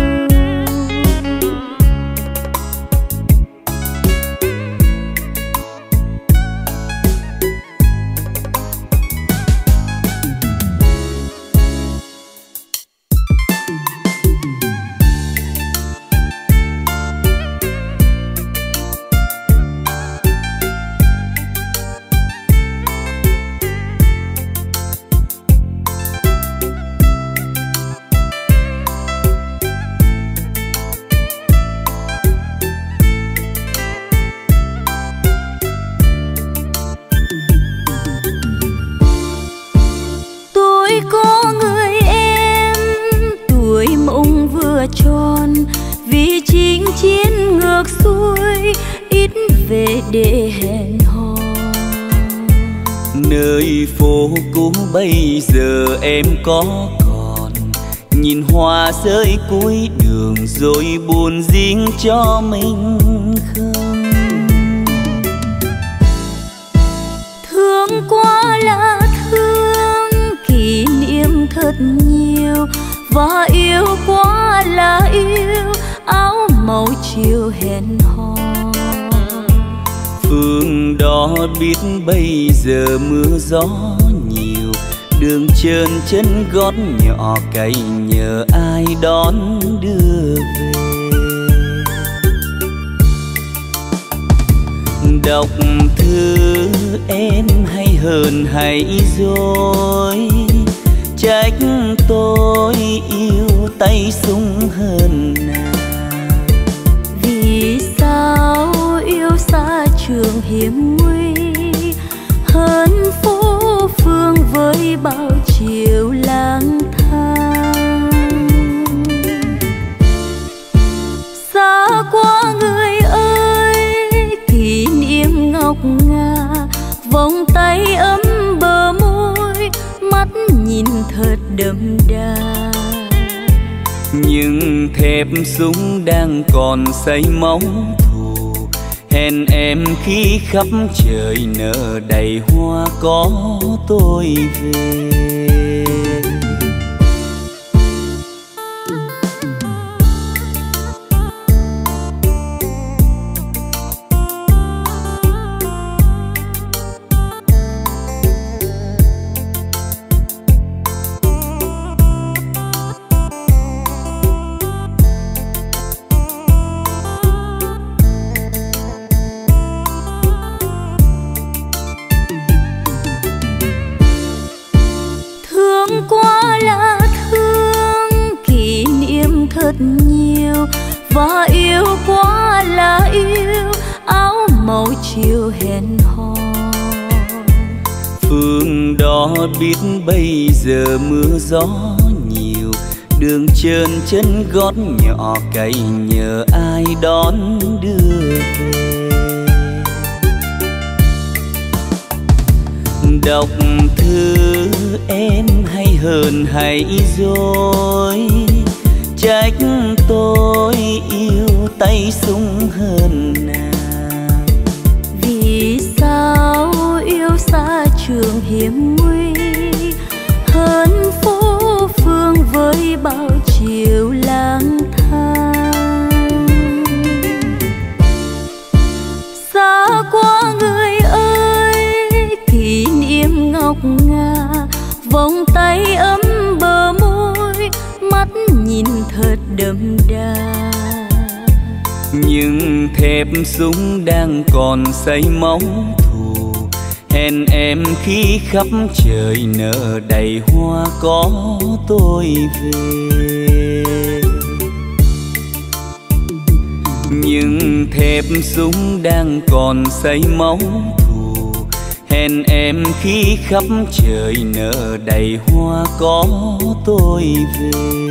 [SPEAKER 2] Tròn vì chính chiến ngược xuôi, ít về để hẹn hò.
[SPEAKER 1] Nơi phố cũ bây giờ em có còn nhìn hoa rơi cuối đường, rồi buồn riêng cho mình không?
[SPEAKER 2] Thương quá là thương, kỷ niệm thật nhiều, và yêu quá là yêu, áo màu chiều hẹn hò.
[SPEAKER 1] Phương đó biết bây giờ mưa gió nhiều, đường trơn chân gót nhỏ cày nhờ ai đón đưa về. Đọc thư em hay hờn hay dối, trách tôi yêu tay súng hơn nàng.
[SPEAKER 2] Vì sao yêu xa trường hiểm nguy, hơn phố phương với bao chiều lang thang. Xa quá người ơi, kỷ niệm ngọc ngà, vòng tay ấm bờ môi, mắt nhìn thật đậm đà.
[SPEAKER 1] Nhưng thép súng đang còn say máu thù, hẹn em khi khắp trời nở đầy hoa có tôi về.
[SPEAKER 2] thật nhiều và yêu quá là yêu áo màu chiều hẹn hò.
[SPEAKER 1] Phương đó biết bây giờ mưa gió nhiều, đường trơn chân gót nhỏ cày nhờ ai đón đưa về. Đọc thư em hay hờn hay dối, trách tôi yêu tay súng hơn nàng.
[SPEAKER 2] Vì sao yêu xa trường hiểm nguy, hơn phố phương với bao chiều lang thang. Xa quá người ơi, kỷ niệm ngọc ngà, vòng tay ấm bờ môi, mắt nhìn thật đậm đà.
[SPEAKER 1] Nhưng thép súng đang còn say móng thù, hẹn em khi khắp trời nở đầy hoa có tôi về. Nhưng thép súng đang còn say móng thù, hẹn em khi khắp trời nở đầy hoa có tôi về.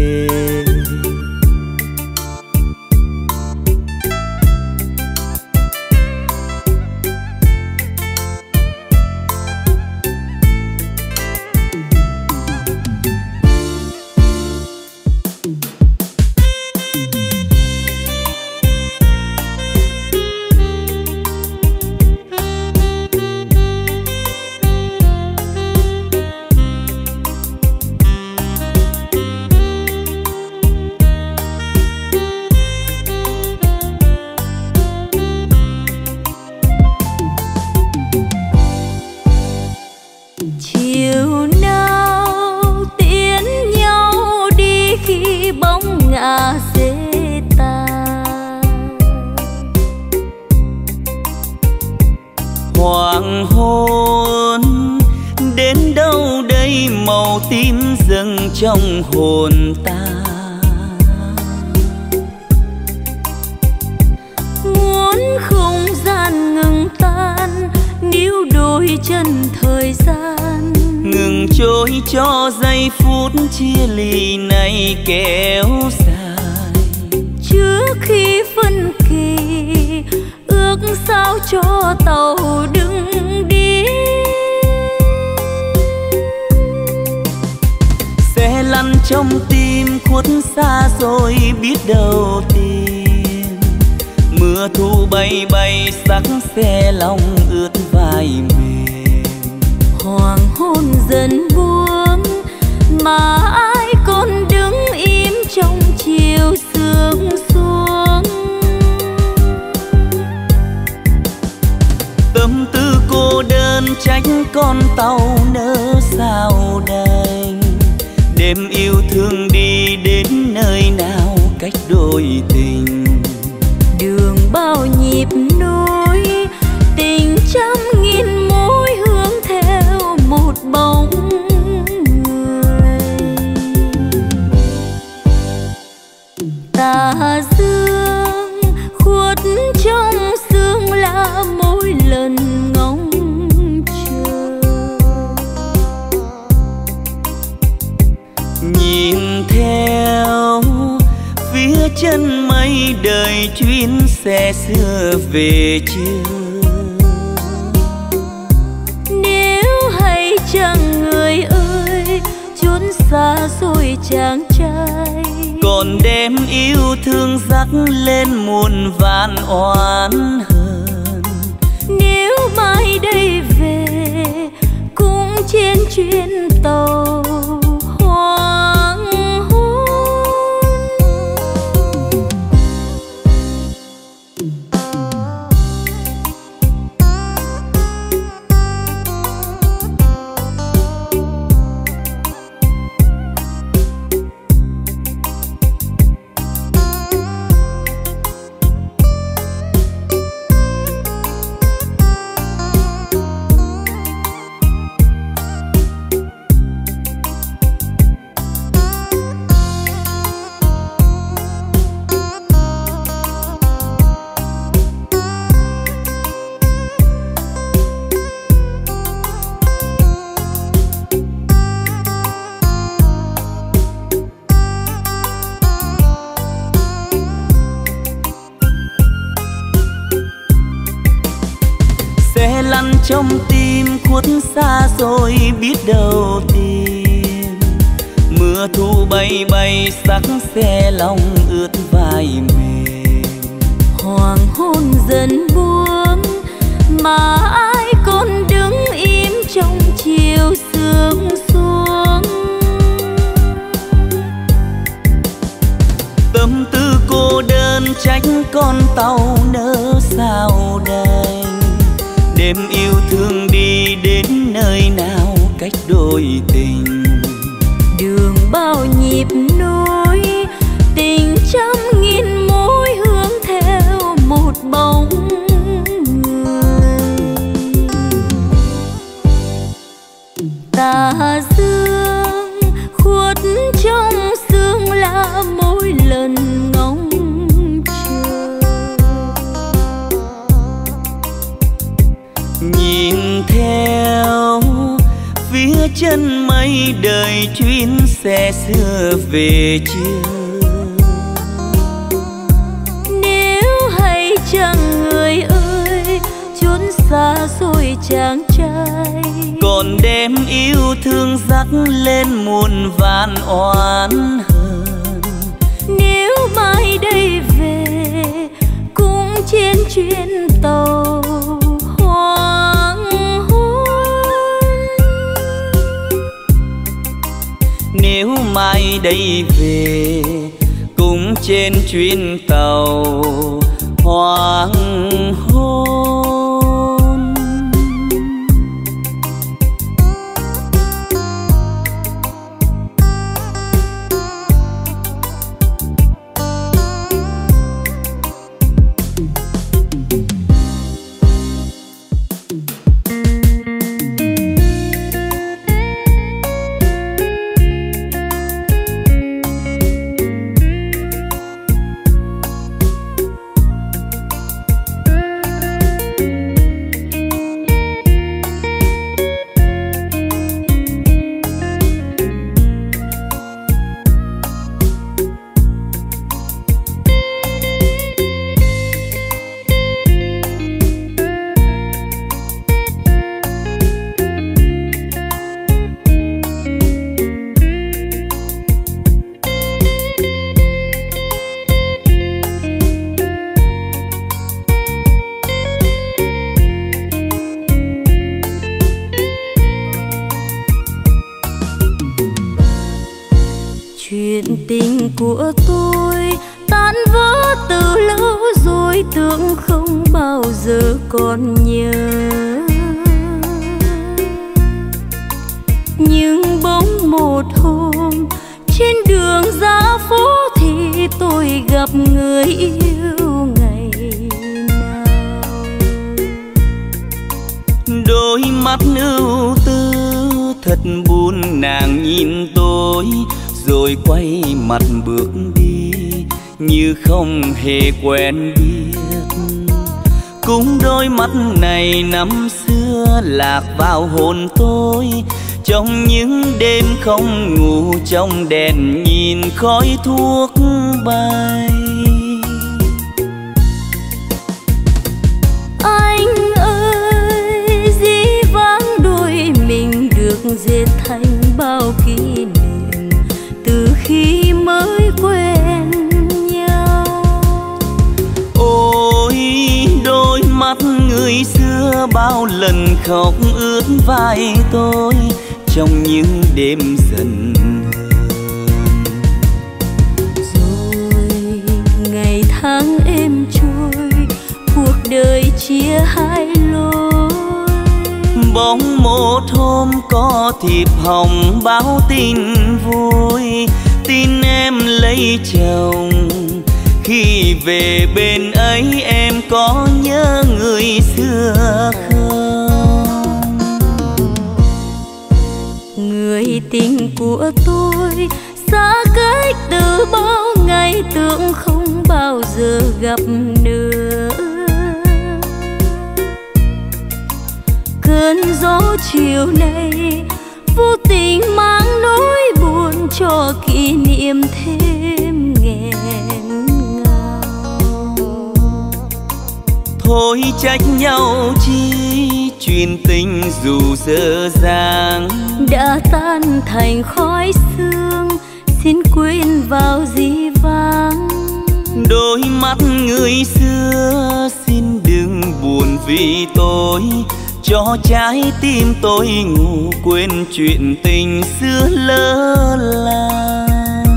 [SPEAKER 1] Hoàng hôn đến đâu đây, màu tím dâng trong hồn ta.
[SPEAKER 2] Muốn không gian ngừng tan, níu đôi chân thời gian,
[SPEAKER 1] ngừng trôi cho giây phút chia ly này kéo dài.
[SPEAKER 2] Trước khi phân kỳ, ước sao cho tàu đừng đi.
[SPEAKER 1] Xe lăn trong tim khuất xa rồi biết đâu tìm. Mưa thu bay bay sắc xe lòng ướt vai mềm.
[SPEAKER 2] Hoàng hôn dần buông mà ai còn đứng im trong chiều sương xuống.
[SPEAKER 1] Tâm tư cô đơn trách con tàu nỡ sao đành. Đêm yêu thương đi đến nơi nào cách đôi tình.
[SPEAKER 2] Đường bao nhịp nối, tình trăm nghìn mối hướng theo một bóng người. Tà dương khuất trong sương lá, mỗi lần ngóng chờ.
[SPEAKER 1] Nhìn theo phía chân mây đời chuyến xe xưa về chưa.
[SPEAKER 2] Nếu hay chăng người ơi, chốn xa rồi chàng trai,
[SPEAKER 1] còn đem yêu thương dắt lên muôn vàn oán hờn.
[SPEAKER 2] nếu mai đây về cũng trên chuyến tàu hoàng hôn.
[SPEAKER 1] lăn trong tim khuất xa rồi biết đâu tìm. Mưa thu bay bay sắc xe lòng ướt vai mềm.
[SPEAKER 2] Hoàng hôn dần buông mà ai còn đứng im trong chiều sương xuống.
[SPEAKER 1] Tâm tư cô đơn trách con tàu nỡ sao đành. Đêm yêu thương đi đến nơi nào cách đôi tình.
[SPEAKER 2] Đường bao nhịp nối tình trăm nghìn mối hướng theo một bóng người. Tà dương khuất trong sương lá mỗi lần ngóng chờ.
[SPEAKER 1] Nhìn theo phía chân mây đời chuyến xe xưa về chưa.
[SPEAKER 2] Nếu hay chăng người ơi chốn xa xôi chàng trai.
[SPEAKER 1] Còn đêm yêu thương dắt lên muôn vàn oán hờn.
[SPEAKER 2] Nếu mai đây về cũng trên chuyến tàu hoàng hôn.
[SPEAKER 1] Nếu mai đây về cũng trên chuyến tàu hoàng hôn.
[SPEAKER 2] Chuyện tình của tôi tan vỡ từ lâu rồi, tưởng không bao giờ còn nhớ. Nhưng bỗng một hôm trên đường ra phố thì tôi gặp người yêu ngày nào.
[SPEAKER 1] Đôi mắt ưu tư thật buồn, nàng nhìn tôi rồi quay mặt bước đi như không hề quen biết. Cũng đôi mắt này năm xưa lạc vào hồn tôi, trong những đêm không ngủ, trong đèn nhìn khói thuốc bay.
[SPEAKER 2] Anh ơi, dĩ vãng đôi mình được dệt thành bao kỷ niệm từ khi mới quen nhau.
[SPEAKER 1] Ôi đôi mắt người xưa bao lần khóc ướt vai tôi trong những đêm dần hờn.
[SPEAKER 2] Rồi ngày tháng êm trôi, cuộc đời chia hai lối.
[SPEAKER 1] Bỗng một hôm có thiệp hồng báo tin vui, tin em lấy chồng. Khi về bên ấy em có nhớ người xưa không?
[SPEAKER 2] Người tình của tôi xa cách từ bao ngày, tưởng không bao giờ gặp nữa. Cơn gió chiều nay vô tình mang nỗi buồn cho kỷ niệm thêm nghẹn ngào.
[SPEAKER 1] Thôi trách nhau chi chuyện tình dù dở dang
[SPEAKER 2] đã tan thành khói sương, xin quên vào dĩ vãng.
[SPEAKER 1] Đôi mắt người xưa xin đừng buồn vì tôi, cho trái tim tôi ngủ quên chuyện tình xưa lỡ làng.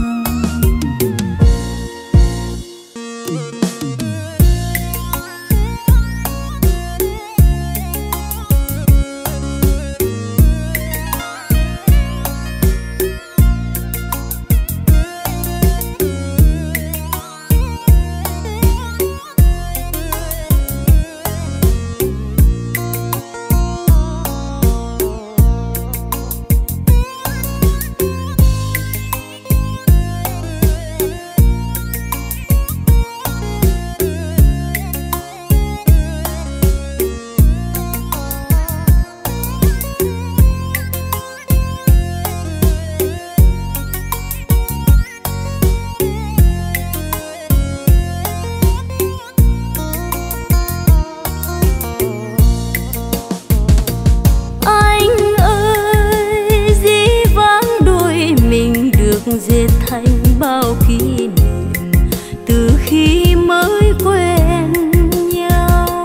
[SPEAKER 2] Dệt thành bao kỷ niệm từ khi mới quen nhau.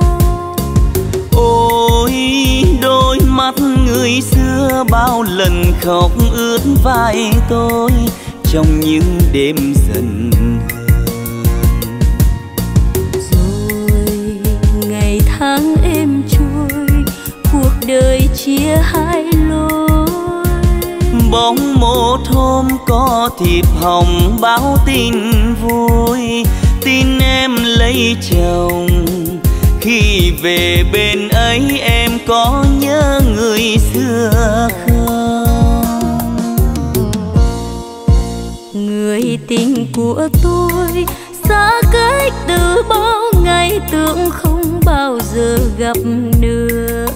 [SPEAKER 1] Ôi đôi mắt người xưa bao lần khóc ướt vai tôi trong những đêm dần hờn.
[SPEAKER 2] Rồi ngày tháng êm trôi, cuộc đời chia hai lối.
[SPEAKER 1] Bỗng một hôm có thiệp hồng báo tin vui, tin em lấy chồng. Khi về bên ấy em có nhớ người xưa không?
[SPEAKER 2] Người tình của tôi xa cách từ bao ngày, tưởng không bao giờ gặp nữa.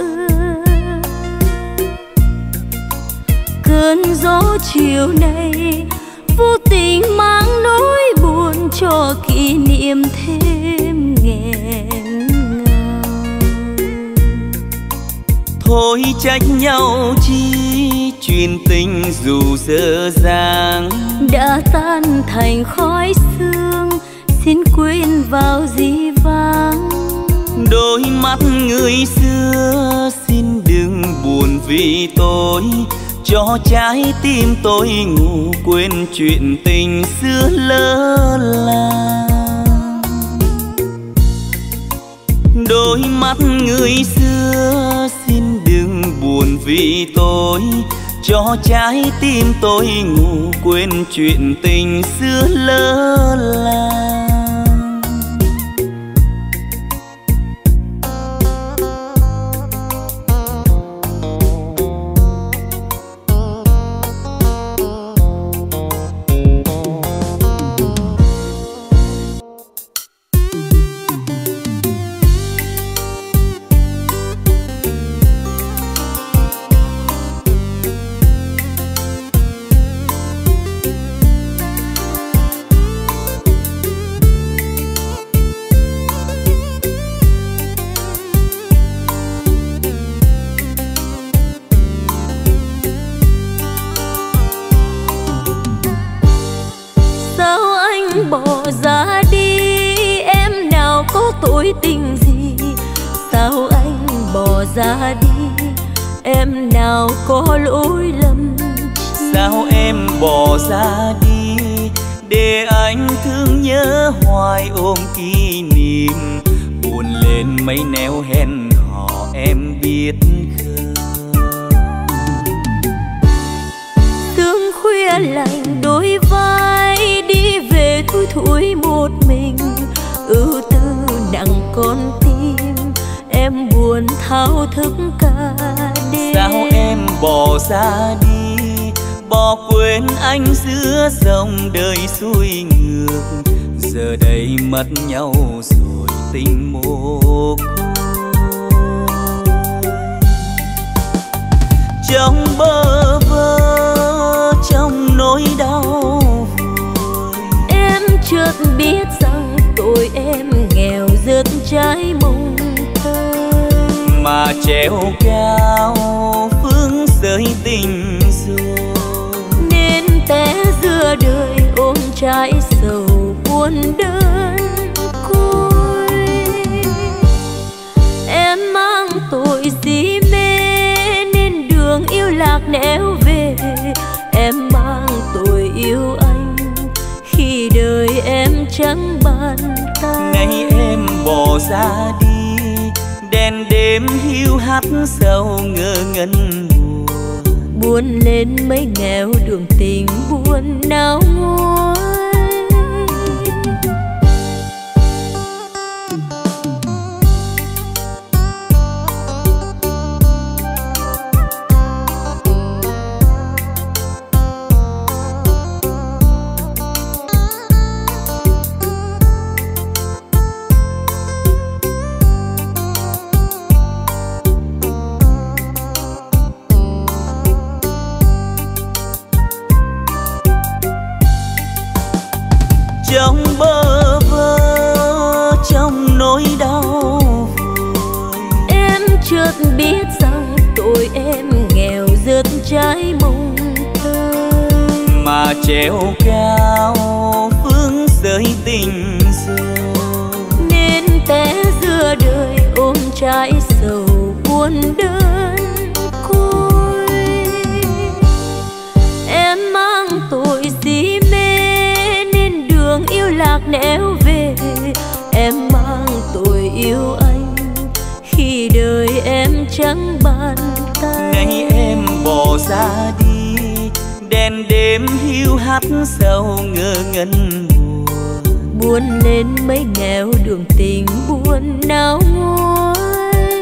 [SPEAKER 2] Cơn gió chiều nay vô tình mang nỗi buồn cho kỷ niệm thêm nghẹn ngào.
[SPEAKER 1] Thôi trách nhau chi, chuyện tình dù dở dang
[SPEAKER 2] đã tan thành khói sương, xin quên vào dĩ vãng.
[SPEAKER 1] Đôi mắt người xưa xin đừng buồn vì tôi, cho trái tim tôi ngủ quên chuyện tình xưa lỡ làng. Đôi mắt người xưa xin đừng buồn vì tôi, cho trái tim tôi ngủ quên chuyện tình xưa lỡ làng.
[SPEAKER 2] Bỏ ra đi em nào có tội tình gì, sao anh bỏ ra đi em nào có lỗi lầm chi.
[SPEAKER 1] Sao em bỏ ra đi để anh thương nhớ hoài ôm kỷ niệm, buồn lên mấy nẻo hẹn hò em biết không?
[SPEAKER 2] Sương khuya lạnh đôi vai đi về thui thủi một mình, ưu tư nặng con tim em buồn thao thức cả đêm.
[SPEAKER 1] Sao em bỏ ra đi bỏ quên anh giữa dòng đời xuôi ngược, giờ đây mất nhau rồi tình mồ côi. Trong bơ vơ trong nỗi đau vùi,
[SPEAKER 2] em chợt biết rằng tội em nghèo rớt trái mong tơi.
[SPEAKER 1] Mà treo cao phương giới tình rồi,
[SPEAKER 2] nên té giữa đời ôm trái sầu buồn đơn côi. Em mang tội si mê nên đường yêu lạc nẻo về. Em mang tội yêu anh khi đời em chẳng bàn tay.
[SPEAKER 1] Ngày em bỏ ra đi, đèn đêm hiu hắt sầu ngơ ngẩn buồn.
[SPEAKER 2] Buồn lên mấy nẻo đường tình buồn nao nguôi.
[SPEAKER 1] Trong bơ vơ, trong nỗi đau vùi,
[SPEAKER 2] em chợt biết rằng tội em nghèo rớt trái mong tơi.
[SPEAKER 1] mà treo cao phương giới tình rồi,
[SPEAKER 2] nên té giữa đời ôm trái sầu buồn đơn côi. Em mang tội si mê nên đường yêu lạc nẻo về. Em mang tội yêu anh khi đời em chẳng bàn tay.
[SPEAKER 1] ngày em bỏ ra đi, đèn đêm hiu hắt sầu ngơ ngẩn buồn.
[SPEAKER 2] Buồn lên mấy nẻo đường tình buồn nao nguôi.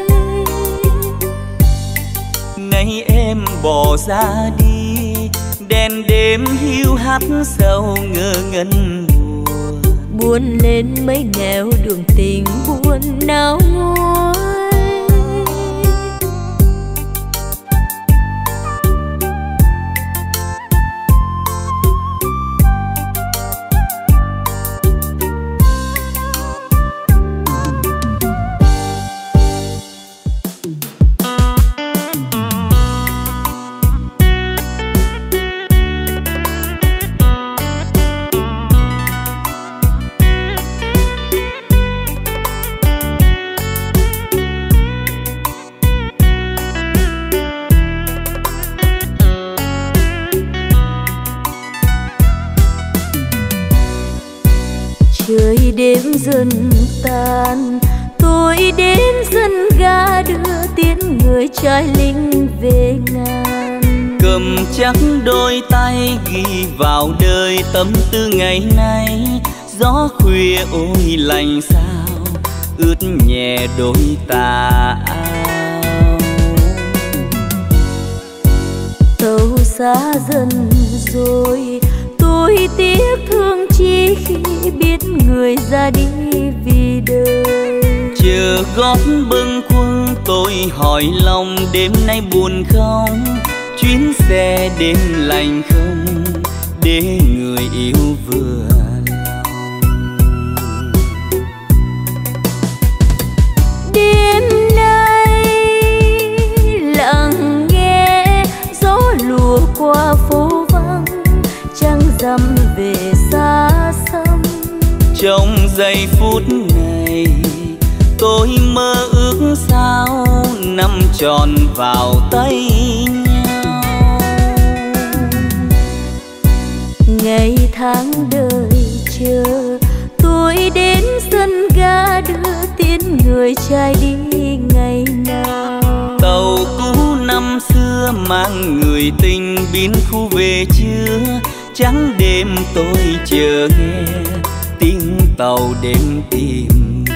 [SPEAKER 1] Ngày em bỏ ra đi, đèn đêm hiu hắt sầu ngơ ngẩn buồn.
[SPEAKER 2] Buồn lên mấy nẻo đường tình buồn nao nguôi. Trời đêm dần tan, tôi đến sân ga đưa tiến người trai linh về ngàn.
[SPEAKER 1] Cầm chắc đôi tay ghi vào đời tâm tư ngày nay. Gió khuya ôi lạnh sao ướt nhẹ đôi tà áo.
[SPEAKER 2] Tàu xa dần rồi, tôi tiếc thương chi khi biết người ra đi vì đời.
[SPEAKER 1] Chờ gót bâng khuâng tôi hỏi lòng đêm nay buồn không? Chuyến xe đêm lạnh không để người yêu vừa lòng.
[SPEAKER 2] Đêm nay lặng nghe gió lùa qua phố vắng, trăng rằm về xa xăm.
[SPEAKER 1] Trong giây phút này tôi mơ ước sao năm tròn vào tay nhau.
[SPEAKER 2] Ngày tháng đời chờ tôi đến sân ga đưa tiến người trai đi ngày nào.
[SPEAKER 1] Tàu cũ năm xưa mang người tình biến khu về chưa? Trắng đêm tôi chờ nghe tiếng tàu đêm tìm.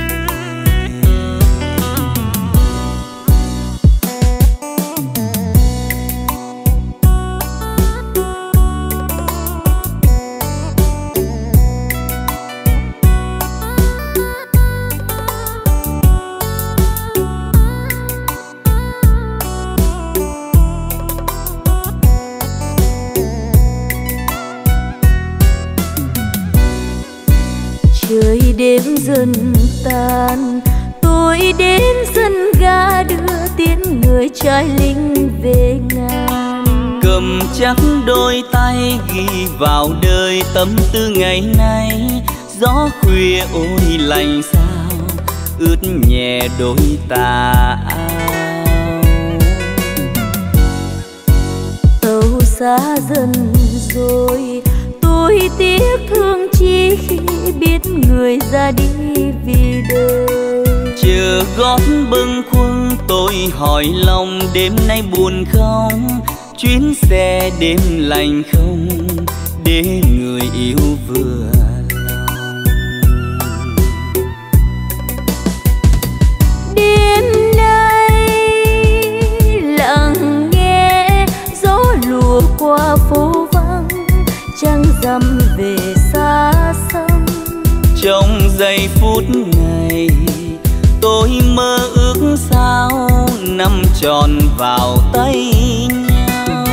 [SPEAKER 2] Trời đêm dần tan, tôi đến sân ga đưa tiến người trai lính về ngàn.
[SPEAKER 1] Cầm chắc đôi tay ghi vào đời tâm tư ngày nay. Gió khuya ôi lạnh sao ướt nhẹ đôi tà áo.
[SPEAKER 2] Tàu xa dần rồi tôi tiếc thương chi khi biết người ra đi vì đời.
[SPEAKER 1] Chờ gót bâng khuâng tôi hỏi lòng đêm nay buồn không? Chuyến xe đêm lạnh không để người yêu vừa lòng.
[SPEAKER 2] Đêm nay lặng nghe gió lùa qua phố vắng, trăng rằm về xa xăm.
[SPEAKER 1] Trong giây phút này tôi mơ ước sao năm tròn vào tay nhau.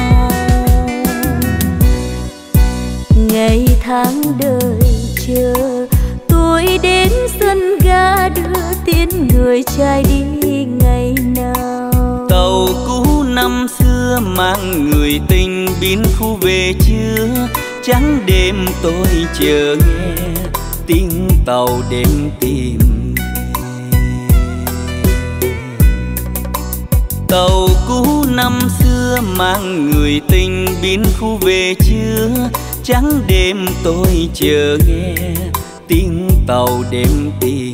[SPEAKER 2] Ngày tháng đời chờ tôi đến sân ga đưa tiến người trai đi ngày nào.
[SPEAKER 1] Tàu cũ năm xưa mang người tình biến khu về chưa? Trắng đêm tôi chờ nghe tiếng tàu đêm tìm. Tàu cũ năm xưa mang người tình biến khu về chưa? Trắng đêm tôi chờ nghe tiếng tàu đêm tìm.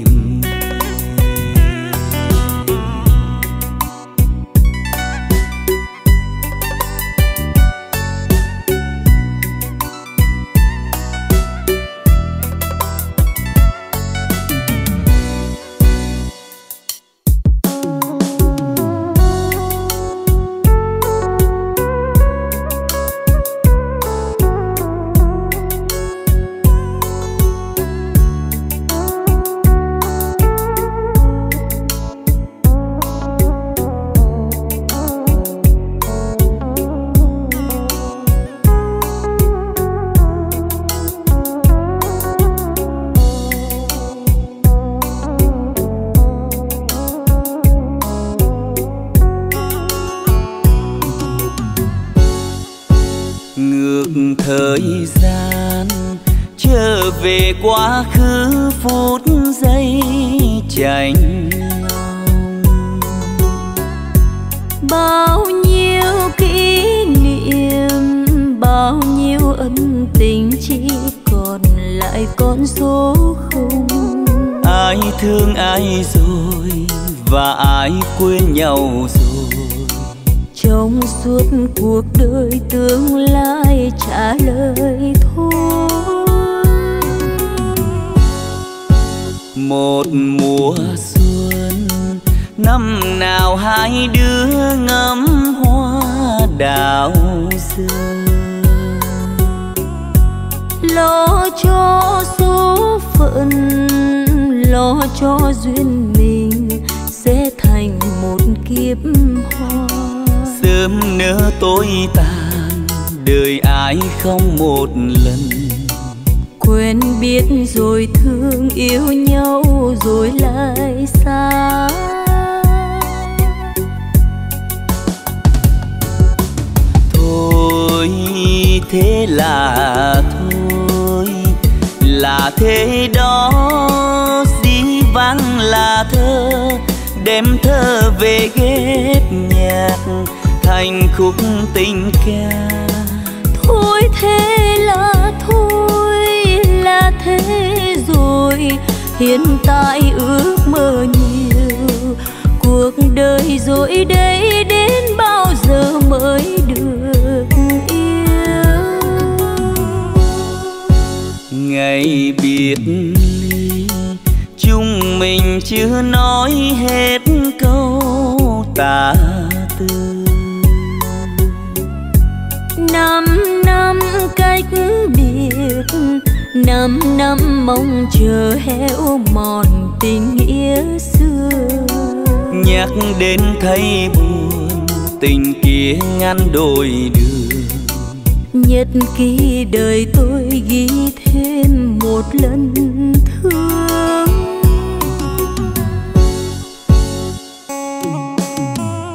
[SPEAKER 1] Thời gian trở về quá khứ phút giây chạnh lòng.
[SPEAKER 2] Bao nhiêu kỷ niệm, bao nhiêu ân tình chỉ còn lại con số không.
[SPEAKER 1] Ai thương ai rồi và ai quên nhau rồi.
[SPEAKER 2] Trong suốt cuộc đời tương lai trả lời thôi.
[SPEAKER 1] Một mùa xuân năm nào hai đứa ngắm hoa đào rơi.
[SPEAKER 2] Lo cho số phận, lo cho duyên mình sẽ thành một kiếp hoa.
[SPEAKER 1] Sớm nỡ tôi tàn đời ai không một lần.
[SPEAKER 2] Quên biết rồi thương yêu nhau rồi lại xa.
[SPEAKER 1] Thôi thế là thôi, là thế đó, dĩ vãng là thơ. Đem thơ về ghép nhạc thành khúc tình ca.
[SPEAKER 2] Thôi thế là thôi, là thế rồi. Hiện tại ước mơ nhiều, cuộc đời rồi đây đến bao giờ mới được yêu.
[SPEAKER 1] Ngày biệt ly chúng mình chưa nói hết câu tả tư.
[SPEAKER 2] Năm năm cách biệt, năm năm mong chờ héo mòn tình nghĩa xưa.
[SPEAKER 1] Nhắc đến thấy buồn, tình kia ngăn đôi đường.
[SPEAKER 2] Nhật ký đời tôi ghi thêm một lần thương.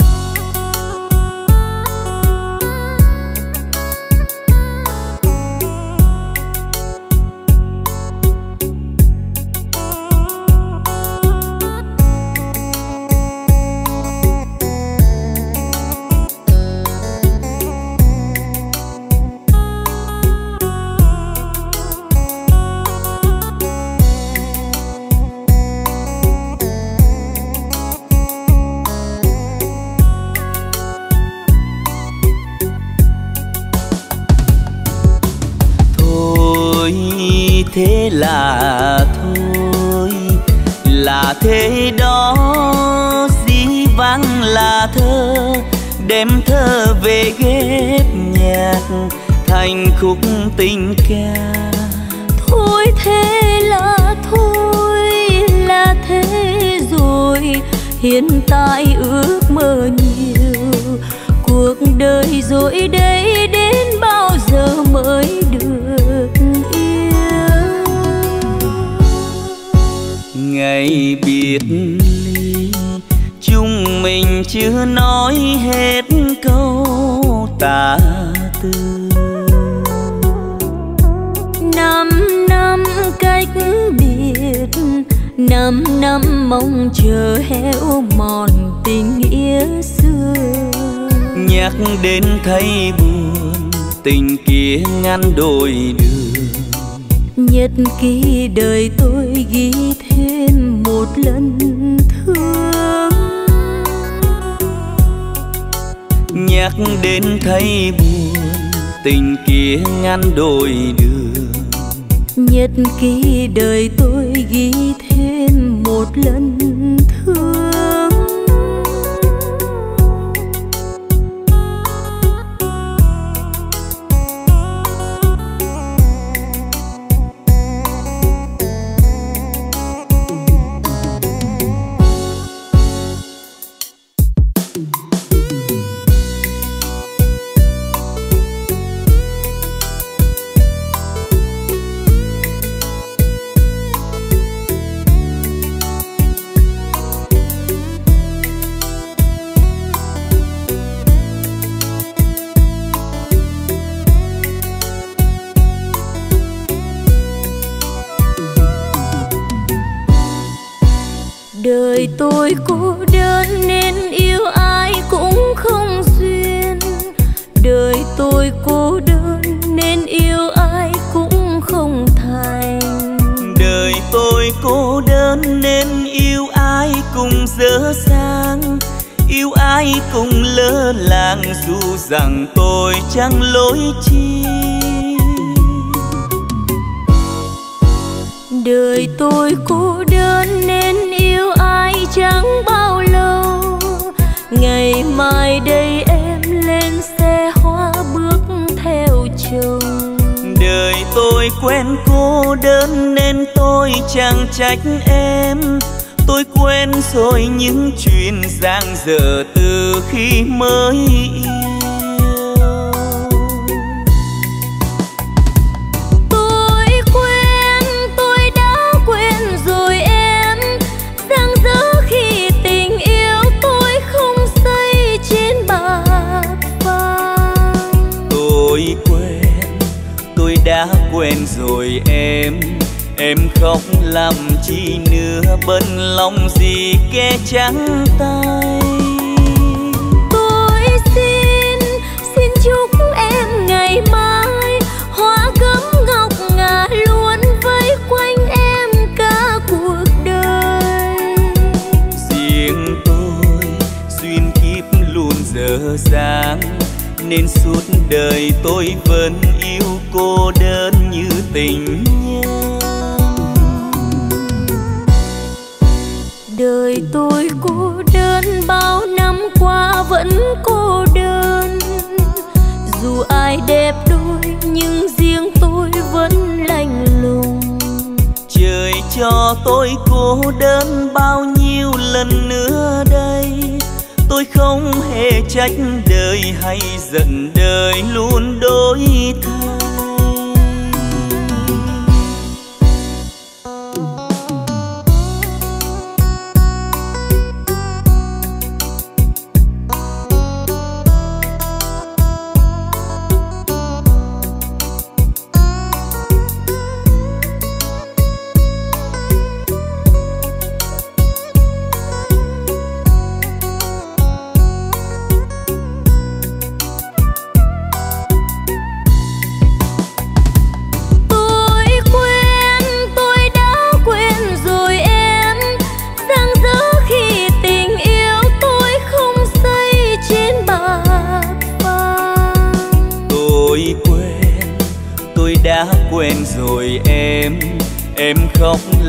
[SPEAKER 1] thế đó dĩ vãng là thơ, đem thơ về ghép nhạc thành khúc tình ca.
[SPEAKER 2] Thôi thế là thôi, là thế rồi, hiện tại ước mơ nhiều, cuộc đời rồi đây đến bao giờ mới được yêu.
[SPEAKER 1] Ngày biệt ly chúng mình chưa nói hết câu tả tư.
[SPEAKER 2] Năm năm cách biệt, năm năm mong chờ héo mòn tình yêu xưa.
[SPEAKER 1] Nhắc đến thấy buồn, tình kia ngăn đôi đường.
[SPEAKER 2] Nhật ký đời tôi ghi thêm một lần thương.
[SPEAKER 1] Nhắc đến thấy buồn, tình kia ngăn đôi đường.
[SPEAKER 2] Nhật ký đời tôi ghi thêm một lần thương. Đời tôi cô đơn nên yêu ai cũng không duyên. Đời tôi cô đơn nên yêu ai cũng không thành.
[SPEAKER 1] Đời tôi cô đơn nên yêu ai cũng dở dang, yêu ai cũng lơ làng dù rằng tôi chẳng lỗi chi.
[SPEAKER 2] Đời tôi cô đơn nên yêu ai chẳng bao lâu. Ngày mai đây em lên xe hoa bước theo chồng.
[SPEAKER 1] Đời tôi quen cô đơn nên tôi chẳng trách em. Tôi quên rồi những chuyện dang dở từ khi mới yêu. Đã quen rồi em, em khóc làm chi nữa, bận lòng gì kẻ trắng tay.
[SPEAKER 2] Tôi xin, xin chúc em ngày mai hoa cấm ngọc ngà luôn vây quanh em cả cuộc đời.
[SPEAKER 1] Riêng tôi duyên kiếp luôn dở dang, nên suốt đời tôi vẫn yêu cô đơn như tình nhân.
[SPEAKER 2] Đời tôi cô đơn bao năm qua vẫn cô đơn. Dù ai đẹp đôi nhưng riêng tôi vẫn lạnh lùng.
[SPEAKER 1] Trời cho tôi cô đơn bao nhiêu lần nữa đây. Tôi không hề trách đời hay giận đời luôn đổi thay.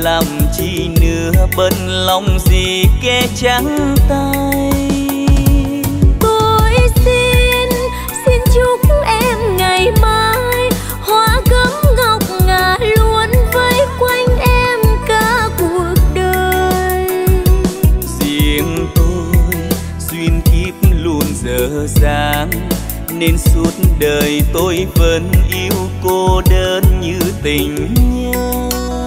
[SPEAKER 1] làm chi nữa, bận lòng gì kẻ trắng tay.
[SPEAKER 2] Tôi xin, xin chúc em ngày mai hoa gấm ngọc ngà luôn vây quanh em cả cuộc đời.
[SPEAKER 1] Riêng tôi duyên kiếp luôn dở dang, nên suốt đời tôi vẫn yêu cô đơn như tình nhân.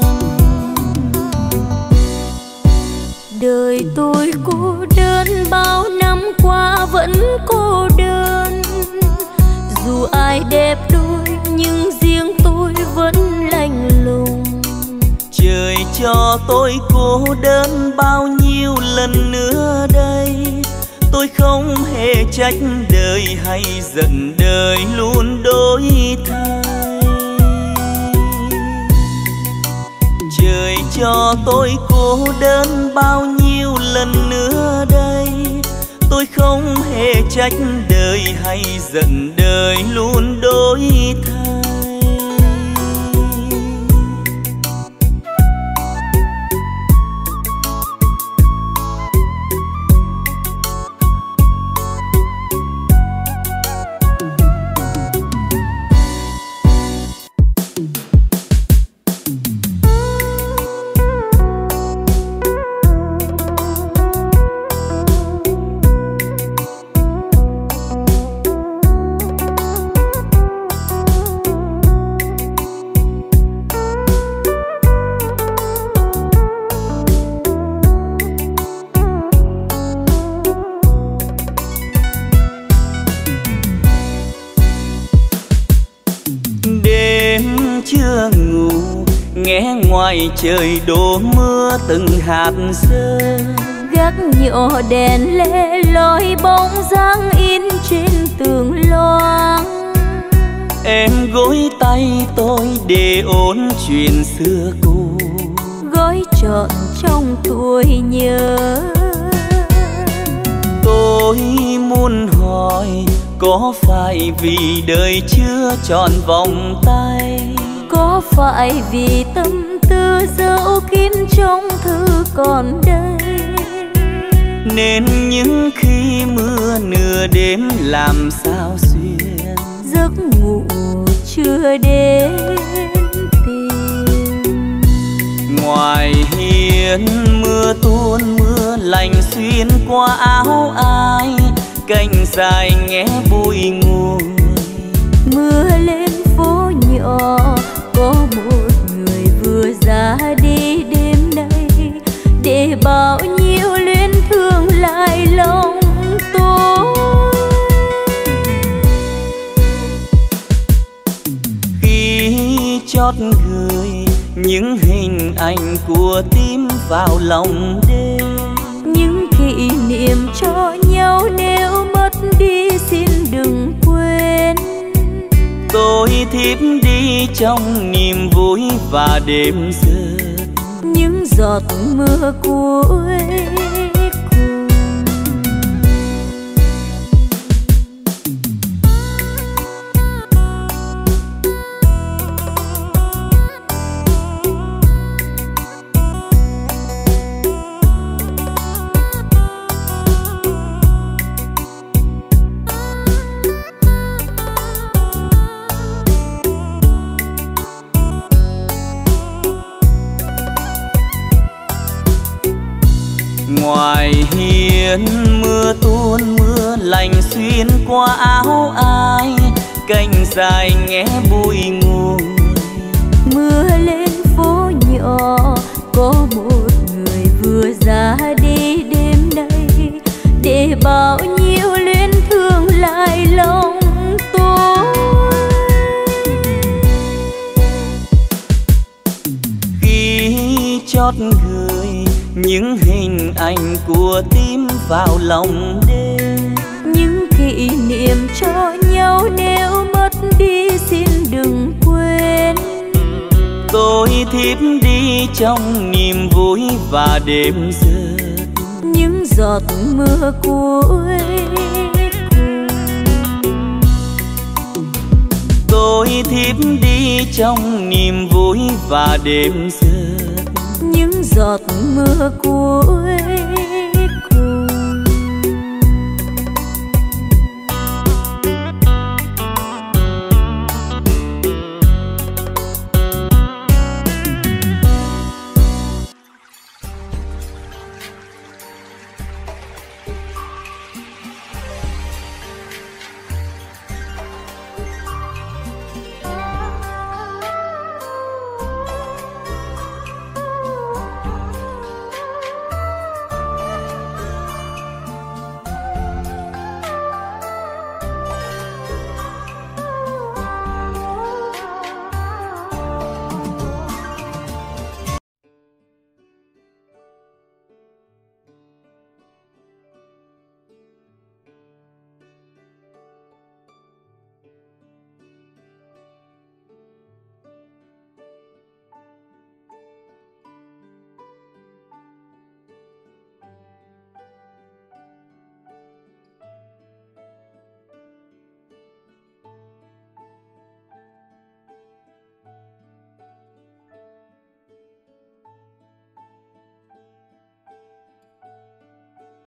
[SPEAKER 2] Đời tôi cô đơn bao năm qua vẫn cô đơn, dù ai đẹp đôi nhưng riêng tôi vẫn lạnh lùng.
[SPEAKER 1] Trời cho tôi cô đơn bao nhiêu lần nữa đây, tôi không hề trách đời hay giận đời luôn đổi thay. Trời cho tôi cô đơn bao nhiêu lần nữa đây, tôi không hề trách đời hay giận đời luôn đổi thay. Nghe ngoài trời đổ mưa từng hạt rơi,
[SPEAKER 2] gác nhỏ đèn lẻ loi bóng dáng in trên tường loang.
[SPEAKER 1] Em gối tay tôi để ôn chuyện xưa cũ,
[SPEAKER 2] gói trọn trong tuổi nhớ.
[SPEAKER 1] Tôi muốn hỏi có phải vì đời chưa tròn vòng tay,
[SPEAKER 2] có phải vì tâm tư dấu kín trong thư còn đây,
[SPEAKER 1] nên những khi mưa nửa đêm làm sao xuyên
[SPEAKER 2] giấc ngủ chưa đến tìm.
[SPEAKER 1] Ngoài hiên mưa tuôn mưa lạnh xuyên qua áo ai, cành dài nghe bụi ngùi.
[SPEAKER 2] Mưa lên phố nhỏ có một người vừa ra đi đêm nay, để bao nhiêu luyến thương lại lòng tôi.
[SPEAKER 1] Khi chót gửi những hình ảnh của tim vào lòng đêm,
[SPEAKER 2] những kỷ niệm cho nhau nếu mất đi xin đừng quên.
[SPEAKER 1] Tôi thiếp đi trong niềm vui và đêm rơi
[SPEAKER 2] những giọt mưa cuối cùng.
[SPEAKER 1] Ngoài hiên mưa tuôn mưa lạnh xuyên qua áo ai, cành dài nghe bụi ngùi.
[SPEAKER 2] Mưa lên phố nhỏ có một người vừa ra đi đêm nay, để bao nhiêu luyến thương lại lòng tôi.
[SPEAKER 1] Khi chót gửi những hình ảnh của tim vào lòng đêm,
[SPEAKER 2] những kỷ niệm cho nhau nếu mất đi xin đừng quên.
[SPEAKER 1] Tôi thiếp đi trong niềm vui và đêm rơi
[SPEAKER 2] những giọt mưa cuối cùng.
[SPEAKER 1] Tôi thiếp đi trong niềm vui và đêm rơi
[SPEAKER 2] giọt mưa cuối.